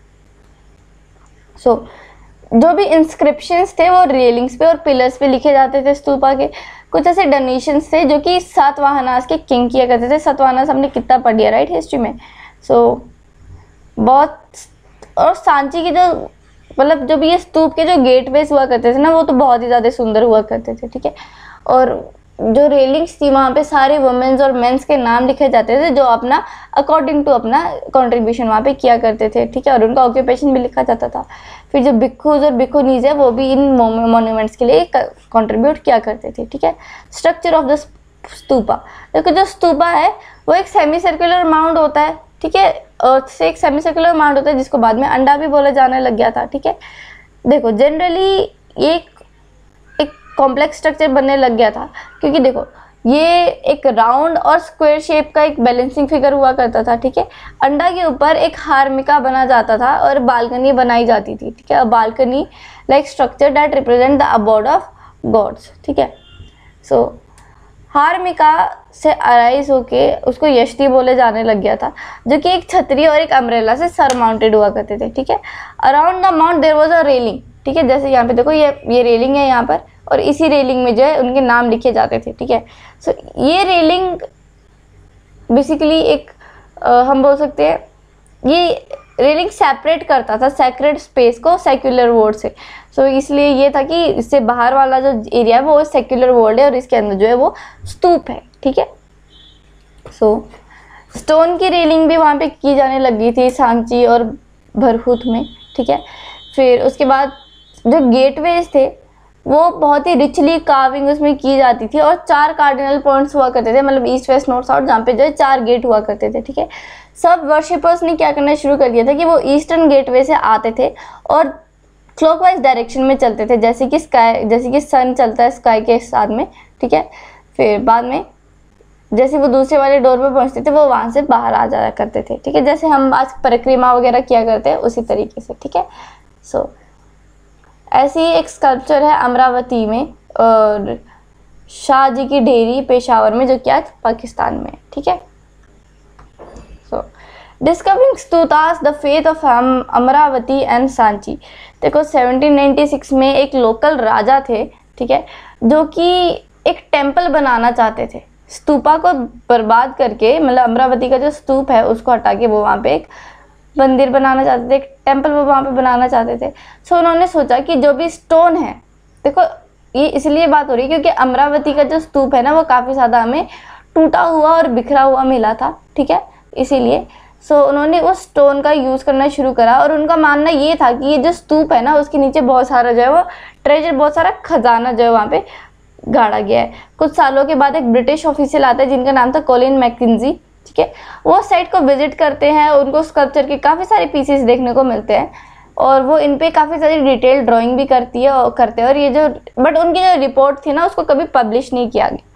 सो जो भी इंस्क्रिप्शंस थे वो रेलिंग्स पे और पिलर्स पे लिखे जाते थे स्तूपा के। कुछ ऐसे डोनेशंस थे जो कि सातवाहनास के किंग किया करते थे। सातवाहनास हमने कितना पढ़ लिया, राइट, हिस्ट्री में। सो बहुत, और सांची की जो मतलब जो भी ये स्तूप के जो गेटवेज हुआ करते थे ना, वो तो बहुत ही ज़्यादा सुंदर हुआ करते थे, ठीक है। और जो रेलिंग्स थी वहाँ पे सारे वुमेन्स और मेंस के नाम लिखे जाते थे, जो अपना अकॉर्डिंग टू अपना कंट्रीब्यूशन वहाँ पे किया करते थे, ठीक है, और उनका ऑक्यूपेशन भी लिखा जाता था। फिर जो भिक्खुज और भिक्खुनीज है वो भी इन मॉन्यूमेंट्स के लिए कंट्रीब्यूट किया करते थे, ठीक है। स्ट्रक्चर ऑफ द स्तूपा, देखो जो स्तूपा है वो एक सेमी सर्कुलर माउंड होता है, ठीक है, अर्थ से एक सेमी सर्कुलर माउंड होता है जिसको बाद में अंडा भी बोला जाने लग गया था, ठीक है। देखो जनरली ये एक कॉम्प्लेक्स स्ट्रक्चर बनने लग गया था, क्योंकि देखो ये एक राउंड और स्क्वायर शेप का एक बैलेंसिंग फिगर हुआ करता था, ठीक है। अंडा के ऊपर एक हार्मिका बना जाता था और बालकनी बनाई जाती थी, ठीक है। Balcony like structure that represent the abode of gods, ठीक है। सो हार्मिका से अराइज होके उसको यष्टि बोले जाने लग गया था, जो कि एक छतरी और एक अम्ब्रेला से सरमाउंटेड हुआ करते थे, ठीक है। Around the mount there was a railing, ठीक है, जैसे यहाँ पे देखो ये रेलिंग है यहाँ पर, और इसी रेलिंग में जो है उनके नाम लिखे जाते थे, ठीक है। सो ये रेलिंग बेसिकली एक हम बोल सकते हैं ये रेलिंग सेपरेट करता था सैक्रेड स्पेस को सेक्युलर वर्ल्ड से। सो इसलिए ये था कि इससे बाहर वाला जो एरिया है वो सेक्युलर वर्ल्ड है और इसके अंदर जो है वो स्तूप है, ठीक है। सो स्टोन की रेलिंग भी वहाँ पे की जाने लगी थी सांची और भरहुत में, ठीक है। फिर उसके बाद जो गेटवेज थे वो बहुत ही रिचली कार्विंग उसमें की जाती थी, और 4 कार्डिनल पॉइंट्स हुआ करते थे, मतलब ईस्ट वेस्ट नॉर्थ साउथ, जहाँ पे जो है 4 गेट हुआ करते थे, ठीक है। सब वर्शिपर्स ने क्या करना शुरू कर दिया था कि वो ईस्टर्न गेटवे से आते थे और क्लॉकवाइज डायरेक्शन में चलते थे, जैसे कि सन चलता है स्काई के साथ में, ठीक है। फिर बाद में जैसे वो दूसरे वाले डोर पे पहुंचते थे वो वहाँ से बाहर आ जाया करते थे, ठीक है, जैसे हम आज परिक्रमा वगैरह किया करते हैं उसी तरीके से, ठीक है। सो ऐसी ही एक स्कल्पचर है अमरावती में और शाहजी की ढेरी पेशावर में, जो कि आज पाकिस्तान में, ठीक है। So discovering stupas the faith of Amaravati and Sanchi, देखो 1796 में एक लोकल राजा थे, ठीक है, जो कि एक टेम्पल बनाना चाहते थे। स्तूपा को बर्बाद करके, मतलब अमरावती का जो स्तूप है उसको हटा के वो वहाँ पे एक मंदिर बनाना चाहते थे, एक टेम्पल वो वहाँ पे बनाना चाहते थे। सो उन्होंने सोचा कि जो भी स्टोन है, देखो ये इसलिए बात हो रही है क्योंकि अमरावती का जो स्तूप है ना वो काफ़ी ज़्यादा हमें टूटा हुआ और बिखरा हुआ मिला था, ठीक है, इसीलिए सो उन्होंने उस स्टोन का यूज़ करना शुरू करा। और उनका मानना ये था कि ये जो स्तूप है ना उसके नीचे बहुत सारा जो है वो ट्रेजर, बहुत सारा खजाना जो है वहाँ पे गाड़ा गया है। कुछ सालों के बाद एक ब्रिटिश ऑफिशियल आता है जिनका नाम था कॉलिन मैकेंजी, ठीक है, वो साइट को विजिट करते हैं, उनको स्कल्पचर के काफ़ी सारे पीसेस देखने को मिलते हैं और वो इन पे काफ़ी सारी डिटेल ड्राइंग भी करते हैं और ये जो बट उनकी जो रिपोर्ट थी ना उसको कभी पब्लिश नहीं किया गया।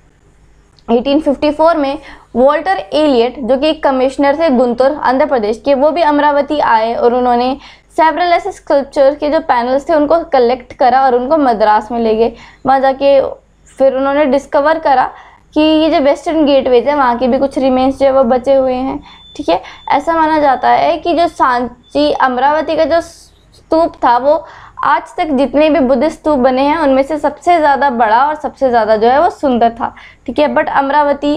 1854 में वॉल्टर एलियट, जो कि एक कमिश्नर थे गुंतुर आंध्र प्रदेश के, वो भी अमरावती आए और उन्होंने सेवरल ऐसे स्कल्पचर के जो पैनल्स थे उनको कलेक्ट करा और उनको मद्रास में ले गए। वहाँ जाके फिर उन्होंने डिस्कवर करा कि ये जो वेस्टर्न गेटवेज है वहाँ के भी कुछ रिमेन्स जो है वो बचे हुए हैं, ठीक है। ऐसा माना जाता है कि जो सांची अमरावती का जो स्तूप था वो आज तक जितने भी बुद्धिस्ट स्तूप बने हैं उनमें से सबसे ज़्यादा बड़ा और सबसे ज़्यादा जो है वो सुंदर था, ठीक है। बट अमरावती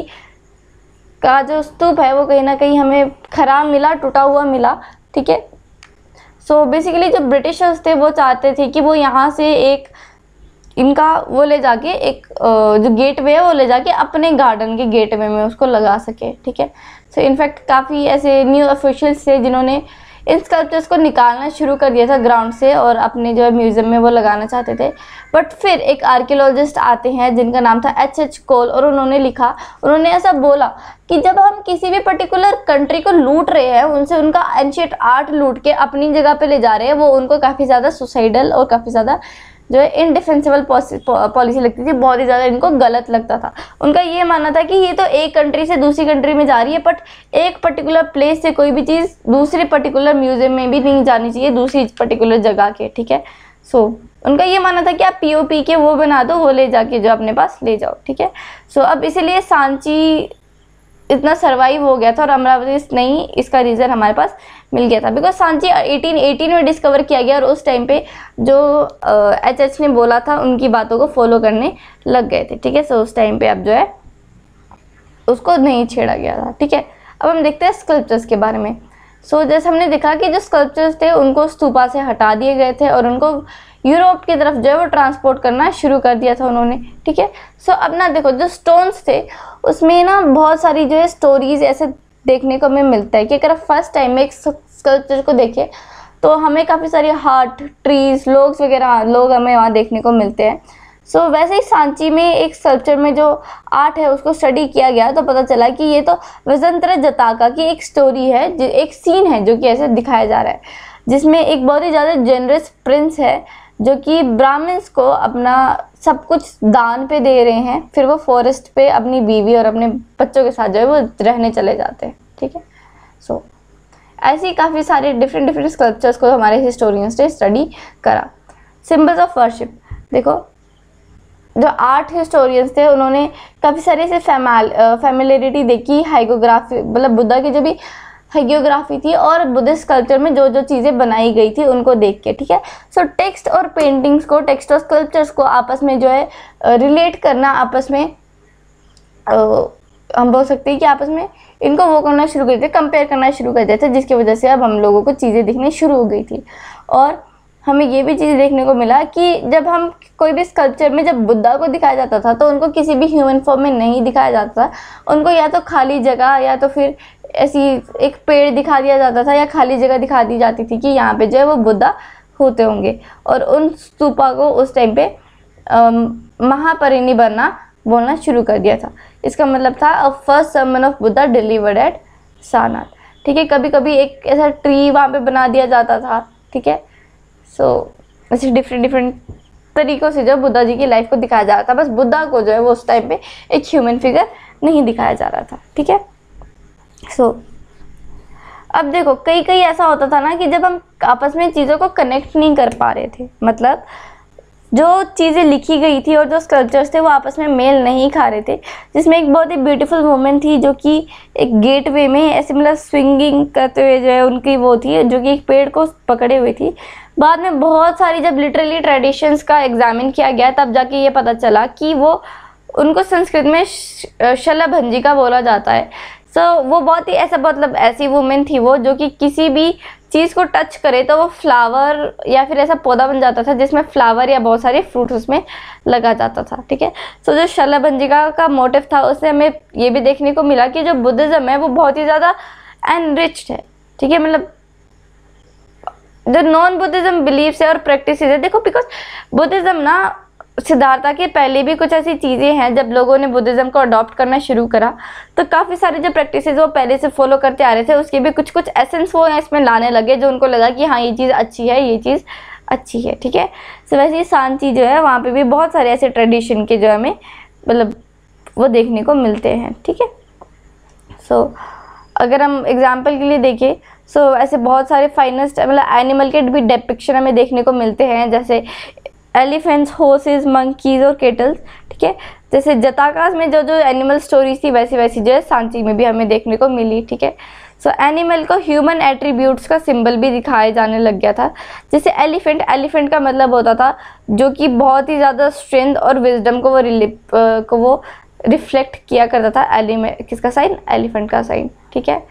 का जो स्तूप है वो कहीं ना कहीं हमें खराब मिला, टूटा हुआ मिला, ठीक है। सो बेसिकली जो ब्रिटिशर्स थे वो चाहते थे कि वो यहाँ से एक इनका वो ले जाके एक जो गेटवे है वो ले जाके अपने गार्डन के गेटवे में उसको लगा सके, ठीक है। सो इनफैक्ट काफ़ी ऐसे न्यू ऑफिशियल्स थे जिन्होंने इन स्कल्पचर्स को निकालना शुरू कर दिया था ग्राउंड से और अपने जो है म्यूज़ियम में वो लगाना चाहते थे। बट फिर एक आर्कियोलॉजिस्ट आते हैं जिनका नाम था H.H. कोल, और उन्होंने ऐसा बोला कि जब हम किसी भी पर्टिकुलर कंट्री को लूट रहे हैं, उनसे उनका एंशिएंट आर्ट लूट के अपनी जगह पे ले जा रहे हैं, वो उनको काफ़ी ज़्यादा सुसाइडल और काफ़ी ज़्यादा जो है इनडिफेंसिबल पॉलिसी लगती थी, बहुत ही ज़्यादा इनको गलत लगता था। उनका ये मानना था कि ये तो एक कंट्री से दूसरी कंट्री में जा रही है, बट एक पर्टिकुलर प्लेस से कोई भी चीज़ दूसरे पर्टिकुलर म्यूज़ियम में भी नहीं जानी चाहिए, दूसरी पर्टिकुलर जगह के, ठीक है। सो उनका ये मानना था कि आप POP के वो बना दो, वो ले जाके जो अपने पास ले जाओ, ठीक है। सो अब इसीलिए सांची इतना सर्वाइव हो गया था और अमरावती नहीं, इसका रीज़न हमारे पास मिल गया था बिकॉज सांची 1818 में डिस्कवर किया गया और उस टाइम पे जो H.H. ने बोला था उनकी बातों को फॉलो करने लग गए थे, ठीक है। सो उस टाइम पे अब जो है उसको नहीं छेड़ा गया था, ठीक है। अब हम देखते हैं स्कल्पचर्स के बारे में। सो जैसे हमने देखा कि जो स्कल्पचर्स थे उनको स्तूपा से हटा दिए गए थे और उनको यूरोप की तरफ जो है वो ट्रांसपोर्ट करना शुरू कर दिया था उन्होंने, ठीक है। सो अब ना देखो जो स्टोन्स थे उसमें ना बहुत सारी जो है स्टोरीज ऐसे देखने को हमें मिलता है कि अगर फर्स्ट टाइम में एक स्कल्पचर को देखें तो हमें काफ़ी सारे हार्ट, ट्रीज, लोग हमें वहाँ देखने को मिलते हैं। सो वैसे ही सांची में एक स्कल्पचर में जो आर्ट है उसको स्टडी किया गया तो पता चला कि ये तो वजंत्र जताका की एक स्टोरी है, एक सीन है जो कि ऐसे दिखाया जा रहा है, जिसमें एक बहुत ही ज़्यादा जेनरस प्रिंस है जो कि ब्राह्मण्स को अपना सब कुछ दान पे दे रहे हैं, फिर वो फॉरेस्ट पे अपनी बीवी और अपने बच्चों के साथ जो है वो रहने चले जाते हैं, ठीक है। सो ऐसे ही काफ़ी सारे डिफरेंट स्कल्पचर्स को हमारे हिस्टोरियंस ने स्टडी करा। सिंबल्स ऑफ वर्शिप, देखो जो आर्ट हिस्टोरियंस थे उन्होंने काफ़ी सारे से फैमिलियरिटी देखी हाइगोग्राफी, मतलब बुद्धा की जो भी हाइगियोग्राफी थी और बुद्धिस्ट कल्चर में जो जो चीज़ें बनाई गई थी उनको देख के, ठीक है। सो टेक्स्ट और पेंटिंग्स को, टेक्स्ट और स्कल्पचर्स को आपस में जो है रिलेट करना, आपस में हम बोल सकते हैं कि आपस में इनको वो करना शुरू कर दिया, कंपेयर करना शुरू कर दिया था, जिसकी वजह से अब हम लोगों को चीज़ें दिखनी शुरू हो गई थी। और हमें ये भी चीज़ देखने को मिला कि जब हम कोई भी स्कल्पचर में जब बुद्धा को दिखाया जाता था तो उनको किसी भी ह्यूमन फॉर्म में नहीं दिखाया जाता था, उनको या तो खाली जगह या तो फिर ऐसी एक पेड़ दिखा दिया जाता था या खाली जगह दिखा दी जाती थी कि यहाँ पे जो है वो बुद्धा होते होंगे। और उन स्तूपा को उस टाइम पे महापरिनिर्वाणा बोलना शुरू कर दिया था। इसका मतलब था a first sermon of Buddha delivered at Sarnath, ठीक है। कभी कभी एक ऐसा ट्री वहाँ पे बना दिया जाता था, ठीक है। सो ऐसे डिफरेंट तरीक़ों से जो बुद्धा जी की लाइफ को दिखाया जा रहा था, बस बुद्धा को जो है वो उस टाइम पे एक ह्यूमन फिगर नहीं दिखाया जा रहा था, ठीक है। सो अब देखो कई ऐसा होता था ना कि जब हम आपस में चीज़ों को कनेक्ट नहीं कर पा रहे थे, मतलब जो चीज़ें लिखी गई थी और जो स्कल्पचर्स थे वो आपस में मेल नहीं खा रहे थे, जिसमें एक बहुत ही ब्यूटीफुल वुमेन थी जो कि एक गेटवे में ऐसे मतलब स्विंगिंग करते हुए जो है उनकी वो थी, जो कि एक पेड़ को पकड़े हुई थी। बाद में बहुत सारी जब लिटरली ट्रेडिशंस का एग्जामिन किया गया तब जाके ये पता चला कि वो उनको संस्कृत में शलभंजिका बोला जाता है। सो वो बहुत ही ऐसा मतलब ऐसी वुमेन थी वो जो कि किसी भी चीज़ को टच करे तो वो फ्लावर या फिर ऐसा पौधा बन जाता था जिसमें फ्लावर या बहुत सारे फ्रूट उसमें लगा जाता था, ठीक है। सो जो शलभंजिका का मोटिव था उससे हमें ये भी देखने को मिला कि जो बुद्धिज़्म है वो बहुत ही ज़्यादा एनरिच्ड है, ठीक है। मतलब जो नॉन बुद्धिज़्म बिलीव्स है और प्रैक्टिस है, देखो बिकॉज बुद्धिज़्म ना सिद्धार्था के पहले भी कुछ ऐसी चीज़ें हैं जब लोगों ने बुद्धिज़्म को अडॉप्ट करना शुरू करा तो काफ़ी सारे जो प्रैक्टिसेस वो पहले से फॉलो करते आ रहे थे उसके भी कुछ एसेंस वो इसमें लाने लगे जो उनको लगा कि हाँ ये चीज़ अच्छी है, ये चीज़ अच्छी है, ठीक है। सो वैसे ही सांची जो है वहाँ पे भी बहुत सारे ऐसे ट्रेडिशन के जो हमें मतलब वो देखने को मिलते हैं, ठीक है। सो अगर हम एग्जाम्पल के लिए देखें सो ऐसे बहुत सारे फाइनेस्ट मतलब एनिमल के भी डिपिक्शन हमें देखने को मिलते हैं, जैसे एलिफेंट्स, हॉर्सेस, मंकीज और केटल्स, ठीक है। जैसे जताकास में जो जो एनिमल स्टोरीज थी वैसी वैसी जो है सांची में भी हमें देखने को मिली, ठीक है। सो एनिमल को ह्यूमन एट्रीब्यूट्स का सिंबल भी दिखाया जाने लग गया था। जैसे एलिफेंट, एलिफेंट का मतलब होता था जो कि बहुत ही ज़्यादा स्ट्रेंथ और विजडम को वो रिफ्लेक्ट किया करता था। एलिमेंट किसका साइन? एलिफेंट का साइन, ठीक है।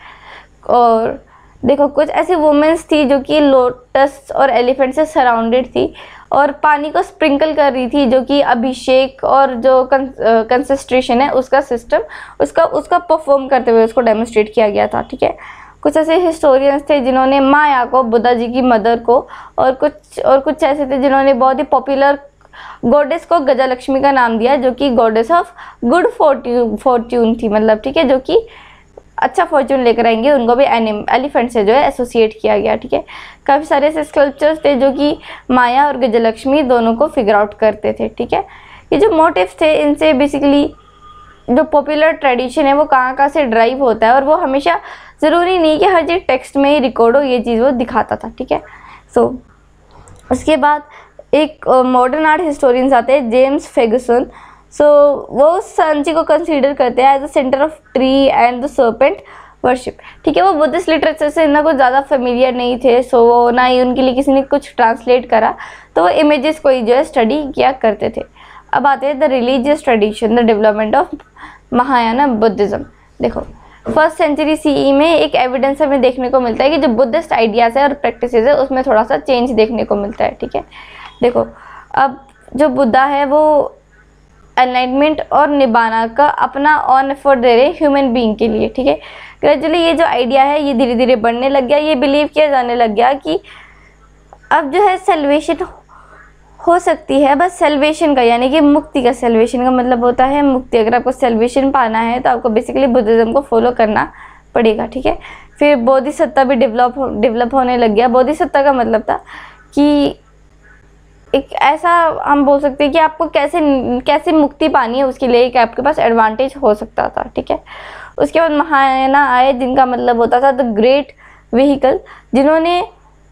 और देखो कुछ ऐसी वुमेन्स थी जो कि लोटस और एलिफेंट से सराउंडेड थी और पानी को स्प्रिंकल कर रही थी, जो कि अभिषेक और जो कंसंट्रेशन है उसका सिस्टम उसका परफॉर्म करते हुए उसको डेमोन्स्ट्रेट किया गया था, ठीक है। कुछ ऐसे हिस्टोरियंस थे जिन्होंने माया को, बुद्धा जी की मदर को, और कुछ ऐसे थे जिन्होंने बहुत ही पॉपुलर गॉडेस को गजलक्ष्मी का नाम दिया, जो कि गॉडेस ऑफ गुड फॉर्ट्यून थी, मतलब, ठीक है, जो कि अच्छा फॉर्चून लेकर आएंगे। उनको भी एलिफेंट से जो है एसोसिएट किया गया, ठीक है। काफ़ी सारे ऐसे स्कल्पचर्स थे जो कि माया और गजलक्ष्मी दोनों को फिगर आउट करते थे, ठीक है। ये जो मोटिव्स थे इनसे बेसिकली जो पॉपुलर ट्रेडिशन है वो कहाँ से ड्राइव होता है, और वो हमेशा ज़रूरी नहीं कि हर चीज़ टेक्स्ट में ही रिकॉर्ड हो, ये चीज़ वो दिखाता था, ठीक है। सो उसके बाद एक मॉडर्न आर्ट हिस्टोरियंस आते हैं, जेम्स फेगसन। सो वो सांची को कंसीडर करते हैं as the centre of tree and the serpent worship, ठीक है। वो बुद्धिस्ट लिटरेचर से ना कुछ ज़्यादा फेमिलियर नहीं थे, सो वो ना ही उनके लिए किसी ने कुछ ट्रांसलेट करा, तो वो इमेजेस को ही जो है स्टडी किया करते थे। अब आते हैं the religious tradition, the development of Mahayana Buddhism. देखो 1st सेंचुरी CE में एक एविडेंस हमें देखने को मिलता है कि जो बुद्धिस्ट आइडियाज़ है और प्रैक्टिसेस है उसमें थोड़ा सा चेंज देखने को मिलता है, ठीक है। देखो अब जो बुद्धा है वो एनलाइटमेंट और निबाना का अपना ऑन एफर्ट दे रहे हैं ह्यूमन बीइंग के लिए, ठीक है। ग्रेजुअली ये जो आइडिया है ये धीरे धीरे बढ़ने लग गया, ये बिलीव किया जाने लग गया कि अब जो है सेल्वेशन हो सकती है, बस सेल्वेशन का यानी कि मुक्ति का, सेल्वेशन का मतलब होता है मुक्ति। अगर आपको सेल्वेशन पाना है तो आपको बेसिकली बुद्धिज़्म को फॉलो करना पड़ेगा, ठीक है। फिर बोधिसत्ता भी डेवलप होने लग गया। बोधिसत्ता का मतलब था कि एक ऐसा हम बोल सकते हैं कि आपको कैसे मुक्ति पानी है उसके लिए एक आपके पास एडवांटेज हो सकता था, ठीक है। उसके बाद महायाना आए जिनका मतलब होता था द ग्रेट व्हीकल, जिन्होंने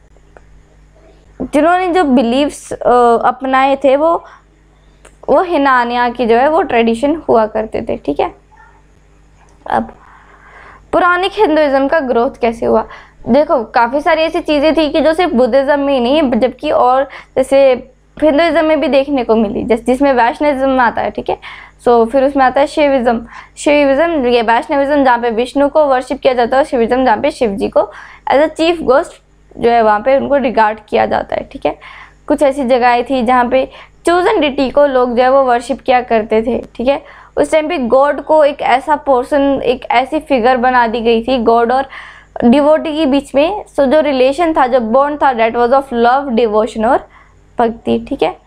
जो बिलीव्स अपनाए थे वो हिनानिया की जो है वो ट्रेडिशन हुआ करते थे, ठीक है। अब पुरानिक हिंदुइज्म का ग्रोथ कैसे हुआ? देखो काफ़ी सारी ऐसी चीज़ें थी कि जो सिर्फ बुद्धिज़्म में ही नहीं जबकि और जैसे हिंदुइज्म में भी देखने को मिली, जिसमें वैष्णविज्म आता है, ठीक है। सो फिर उसमें आता है शिविज्म, ये वैष्णविज्म जहाँ पे विष्णु को वर्शिप किया जाता है, और शिविज्म जहाँ पे शिव जी को एज अ चीफ गोस्ट जो है वहाँ पे उनको रिगार्ड किया जाता है, ठीक है। कुछ ऐसी जगहें थी जहाँ पे चोजन डिटी को लोग जो है वो वर्शिप किया करते थे, ठीक है। उस टाइम पे गॉड को एक ऐसा पर्सन, एक ऐसी फिगर बना दी गई थी गॉड और डिवोटी के बीच में। सो जो रिलेशन था, जो बॉन्ड था, that was of love, devotion और भक्ति, ठीक है।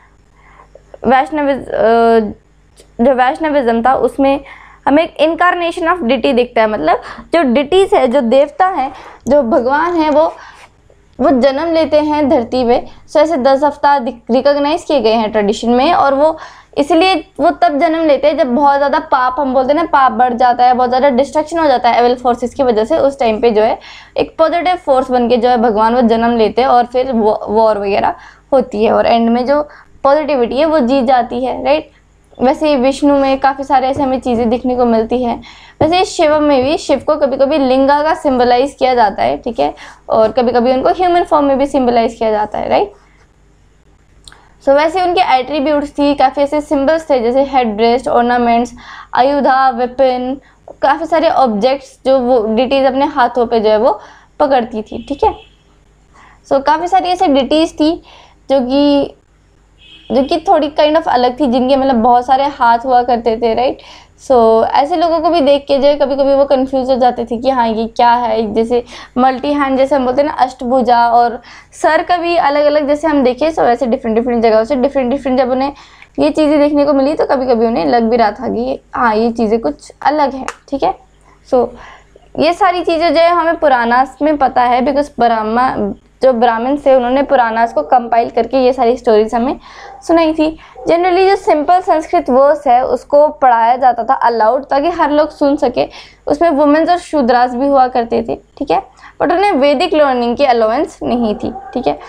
जो वैष्णविज्म था उसमें हमें एक इनकारनेशन ऑफ डिटी दिखता है, मतलब जो डिटीज है, जो देवता हैं, जो भगवान हैं, वो जन्म लेते हैं धरती पे। सो ऐसे 10 अवतार रिकॉग्नाइज किए गए हैं ट्रेडिशन में, और वो इसलिए वो तब जन्म लेते हैं जब बहुत ज़्यादा पाप, हम बोलते हैं ना, पाप बढ़ जाता है, बहुत ज़्यादा डिस्ट्रक्शन हो जाता है एविल फोर्सेस की वजह से। उस टाइम पे जो है एक पॉजिटिव फोर्स बन के जो है भगवान वो जन्म लेते हैं, और फिर वॉर वगैरह होती है और एंड में जो पॉजिटिविटी है वो जीत जाती है, राइट। वैसे ही विष्णु में काफ़ी सारे ऐसे हमें चीज़ें देखने को मिलती हैं। वैसे शिव में भी शिव को कभी कभी लिंगा का सिंबलाइज किया जाता है, ठीक है, और कभी कभी उनको ह्यूमन फॉर्म में भी सिंबलाइज किया जाता है, राइट। सो वैसे उनके एट्रीब्यूट्स थी, काफ़ी ऐसे सिंबल्स थे जैसे हेड ड्रेस, ऑर्नामेंट्स, आयुधा, वेपन, काफ़ी सारे ऑब्जेक्ट्स जो वो डिटीज़ अपने हाथों पे जो है वो पकड़ती थी, ठीक है। सो काफ़ी सारी ऐसे डिटीज़ थी जो कि थोड़ी काइंड ऑफ अलग थी, जिनके मतलब बहुत सारे हाथ हुआ करते थे, राइट। सो ऐसे लोगों को भी देख के जो है कभी कभी वो कंफ्यूज हो जाते थे कि हाँ ये क्या है, जैसे मल्टी हैंड जैसे हम बोलते हैं ना, अष्टभुजा, और सर का भी अलग अलग जैसे हम देखें। सो वैसे डिफरेंट जगहों से डिफरेंट जब उन्हें ये चीज़ें देखने को मिली तो कभी कभी उन्हें लग भी रहा था कि हाँ ये चीज़ें कुछ अलग है, ठीक है। सो ये सारी चीज़ें जो है हमें पुराणास में पता है, बिकॉज जो ब्राह्मण थे उन्होंने पुराणास को कंपाइल करके ये सारी स्टोरीज हमें सुनाई थी। जनरली जो सिंपल संस्कृत वर्स है उसको पढ़ाया जाता था अलाउड, ताकि हर लोग सुन सके। उसमें वुमेन्स और शूद्रास भी हुआ करते थे, ठीक है, बट उन्हें वैदिक लर्निंग की अलाउंस नहीं थी, ठीक है।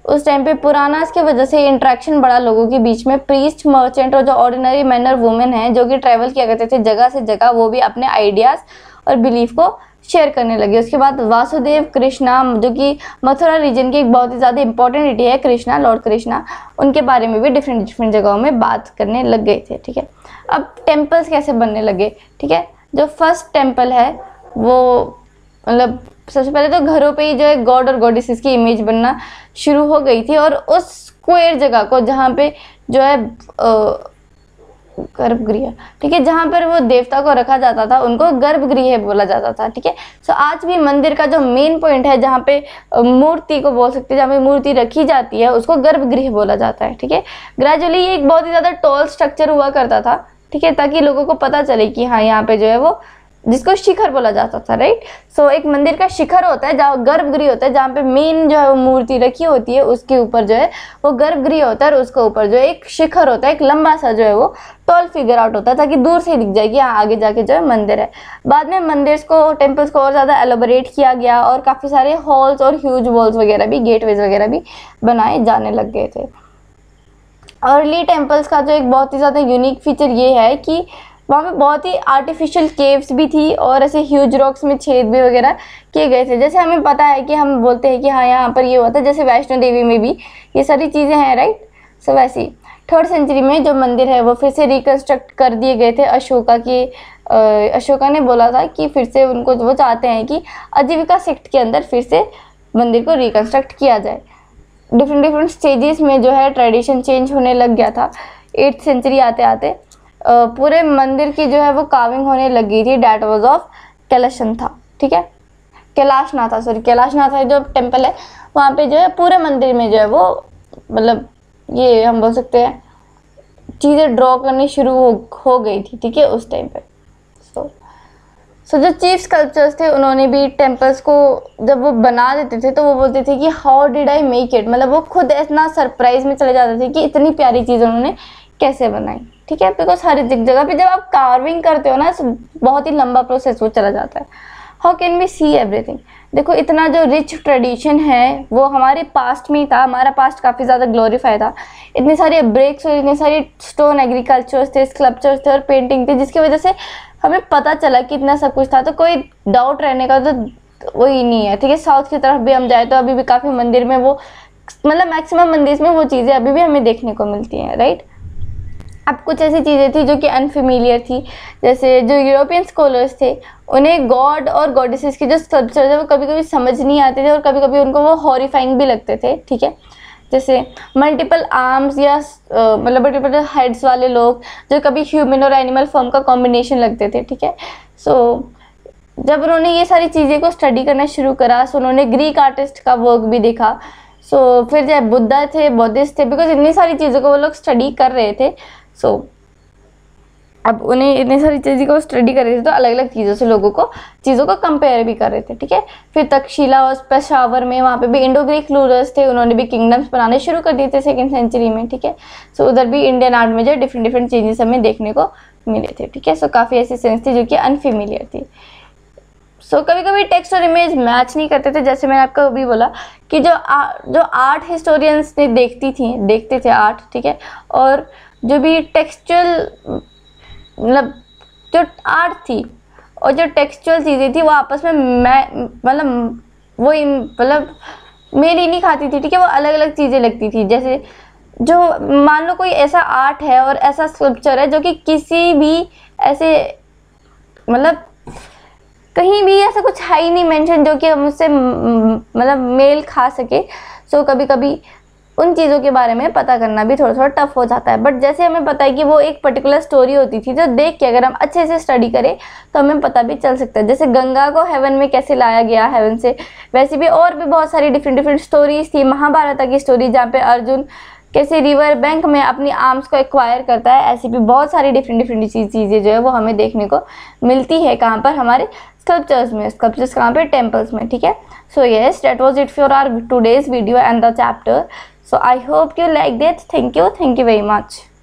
उस टाइम पे पुरानास की वजह से इंटरेक्शन बढ़ा लोगों के बीच में। प्रीस्ट, मर्चेंट और जो ऑर्डिनरी मैन और वुमेन हैं जो कि ट्रैवल किया करते थे जगह से जगह, वो भी अपने आइडियाज़ और बिलीफ को शेयर करने लगे। उसके बाद वासुदेव कृष्णा जो कि मथुरा रीजन की एक बहुत ही ज़्यादा इंपॉर्टेंट डिटी है, कृष्णा, लॉर्ड कृष्णा, उनके बारे में भी डिफरेंट जगहों में बात करने लग गए थे। ठीक है, अब टेम्पल्स कैसे बनने लगे। ठीक है, जो फर्स्ट टेम्पल है वो मतलब सबसे पहले तो घरों पे ही जो है गॉड और गॉडेसेस की इमेज बनना शुरू हो गई थी, और उस स्क्वायर जगह को जहाँ पे जो है गर्भगृह, ठीक है, जहाँ पर वो देवता को रखा जाता था उनको गर्भगृह बोला जाता था। ठीक है, सो आज भी मंदिर का जो मेन पॉइंट है जहाँ पे मूर्ति को बोल सकते हैं, जहाँ पे मूर्ति रखी जाती है उसको गर्भगृह बोला जाता है। ठीक है, ग्रेजुअली ये एक बहुत ही ज़्यादा टॉल स्ट्रक्चर हुआ करता था। ठीक है, ताकि लोगों को पता चले कि हाँ यहाँ पे जो है वो, जिसको शिखर बोला जाता था, राइट। सो एक मंदिर का शिखर होता है जहाँ गर्भगृह होता है, जहाँ पे मेन जो है वो मूर्ति रखी होती है, उसके ऊपर जो है वो गर्भगृह होता है, और उसके ऊपर जो है एक शिखर होता है, एक लंबा सा जो है वो टॉल फिगर आउट होता है, ताकि दूर से ही दिख जाए कि हाँ आगे जाके जो है मंदिर है। बाद में मंदिर को, टेम्पल्स को और ज़्यादा एलोबरेट किया गया, और काफ़ी सारे हॉल्स और ह्यूज वॉल्स वगैरह भी, गेटवेज वगैरह भी बनाए जाने लग गए थे। अर्ली टेम्पल्स का जो एक बहुत ही ज़्यादा यूनिक फीचर ये है कि वहाँ पे बहुत ही आर्टिफिशियल केव्स भी थी, और ऐसे ह्यूज रॉक्स में छेद भी वगैरह किए गए थे। जैसे हमें पता है कि हम बोलते हैं कि हाँ यहाँ पर ये हुआ था, जैसे वैष्णो देवी में भी ये सारी चीज़ें हैं, राइट। सो वैसे ही 3rd सेंचुरी में जो मंदिर है वो फिर से रिकन्स्ट्रक्ट कर दिए गए थे। अशोका ने बोला था कि फिर से उनको, वो चाहते हैं कि आजीविका सेक्ट के अंदर फिर से मंदिर को रिकन्स्ट्रक्ट किया जाए। डिफरेंट स्टेजेस में जो है ट्रेडिशन चेंज होने लग गया था। 8th सेंचुरी आते आते पूरे मंदिर की जो है वो कार्विंग होने लग गई थी। डैट वाज ऑफ कैलाशन था। ठीक है, कैलाशनाथ जो टेम्पल है वहाँ पे जो है पूरे मंदिर में जो है वो मतलब ये हम बोल सकते हैं चीज़ें ड्रॉ करनी शुरू हो गई थी। ठीक है, उस टाइम पे सो जो चीफ स्कल्पचर्स थे उन्होंने भी टेम्पल्स को जब वो बना देते थे तो वो बोलते थे कि how did I make it, मतलब वो खुद इतना सरप्राइज में चले जाते थे कि इतनी प्यारी चीज़ उन्होंने कैसे बनाई। ठीक है, बिकॉज हर एक जगह पे जब आप कार्विंग करते हो ना बहुत ही लंबा प्रोसेस वो चला जाता है। How can we see everything. देखो इतना जो रिच ट्रेडिशन है वो हमारे पास्ट में ही था, हमारा पास्ट काफ़ी ज़्यादा ग्लोरीफाई था। इतने सारे ब्रेक्स और इतने सारे स्टोन एग्रीकल्चर्स थे, स्कल्पचर्स थे और पेंटिंग थी, जिसकी वजह से हमें पता चला कि इतना सब कुछ था। तो कोई डाउट रहने का तो वही नहीं है। ठीक है, साउथ की तरफ भी हम जाए तो अभी भी काफ़ी मंदिर में वो, मतलब मैक्सिमम मंदिर में वो चीज़ें अभी भी हमें देखने को मिलती हैं, राइट। अब कुछ ऐसी चीज़ें थी जो कि अनफेमिलियर थी, जैसे जो यूरोपियन स्कॉलर्स थे उन्हें गॉड और गॉडेसेस के जो स्कल्पचर थे वो कभी कभी समझ नहीं आते थे और कभी कभी उनको वो हॉरिफाइंग भी लगते थे। ठीक है, जैसे मल्टीपल आर्म्स या मतलब मल्टीपल हेड्स वाले लोग जो कभी ह्यूमन और एनिमल फॉर्म का कॉम्बिनेशन लगते थे। ठीक है, सो जब उन्होंने ये सारी चीज़ें को स्टडी करना शुरू करा सो उन्होंने ग्रीक आर्टिस्ट का वर्क भी देखा। सो फिर जब बुद्धा थे, बौद्धिस्ट थे, बिकॉज इतनी सारी चीज़ों को वो लोग स्टडी कर रहे थे। सो अब उन्हें इतनी सारी चीज़ों को स्टडी कर रहे थे तो अलग अलग चीज़ों से चीज़ों को कंपेयर भी कर रहे थे। ठीक है, फिर तक्षशिला और पेशावर में वहाँ पे भी इंडो ग्रीक रूलर्स थे, उन्होंने भी किंगडम्स बनाने शुरू कर दिए थे 2nd सेंचुरी में। ठीक है, सो उधर भी इंडियन आर्ट में जो डिफरेंट चेंजेस हमें देखने को मिले थे। ठीक है, सो काफ़ी ऐसी सेंस थी जो कि अनफेमिलियर थी। सो कभी कभी टेक्स्ट और इमेज मैच नहीं करते थे। जैसे मैंने आपको अभी बोला कि जो आर्ट हिस्टोरियंस ने देखते थे आर्ट, ठीक है, और जो भी टेक्सचुअल मतलब जो आर्ट थी और जो टेक्सचुअल चीज़ें थी वो आपस में मतलब वो मतलब मेल ही नहीं खाती थी। ठीक है, वो अलग अलग चीज़ें लगती थी। जैसे जो मान लो कोई ऐसा आर्ट है और ऐसा स्कल्पचर है जो कि किसी भी ऐसे मतलब कहीं भी ऐसा कुछ है ही नहीं मेंशन जो कि हम उससे मतलब मेल खा सके। सो कभी कभी उन चीज़ों के बारे में पता करना भी थोड़ा टफ हो जाता है। बट जैसे हमें पता है कि वो एक पर्टिकुलर स्टोरी होती थी, जो देख के अगर हम अच्छे से स्टडी करें तो हमें पता भी चल सकता है। जैसे गंगा को हेवन में कैसे लाया गया हेवन से, वैसे भी और भी बहुत सारी डिफरेंट स्टोरीज थी। महाभारत की स्टोरी जहाँ पे अर्जुन कैसे रिवर बैंक में अपनी आर्म्स को एक्वायर करता है, ऐसी भी बहुत सारी डिफरेंट चीज़ें जो है वो हमें देखने को मिलती है। कहाँ पर? हमारे स्कल्पचर्स कहाँ पे? टेम्पल्स में। ठीक है, so yes, that was it for our today's video and the chapter. So I hope you liked it. Thank you very much.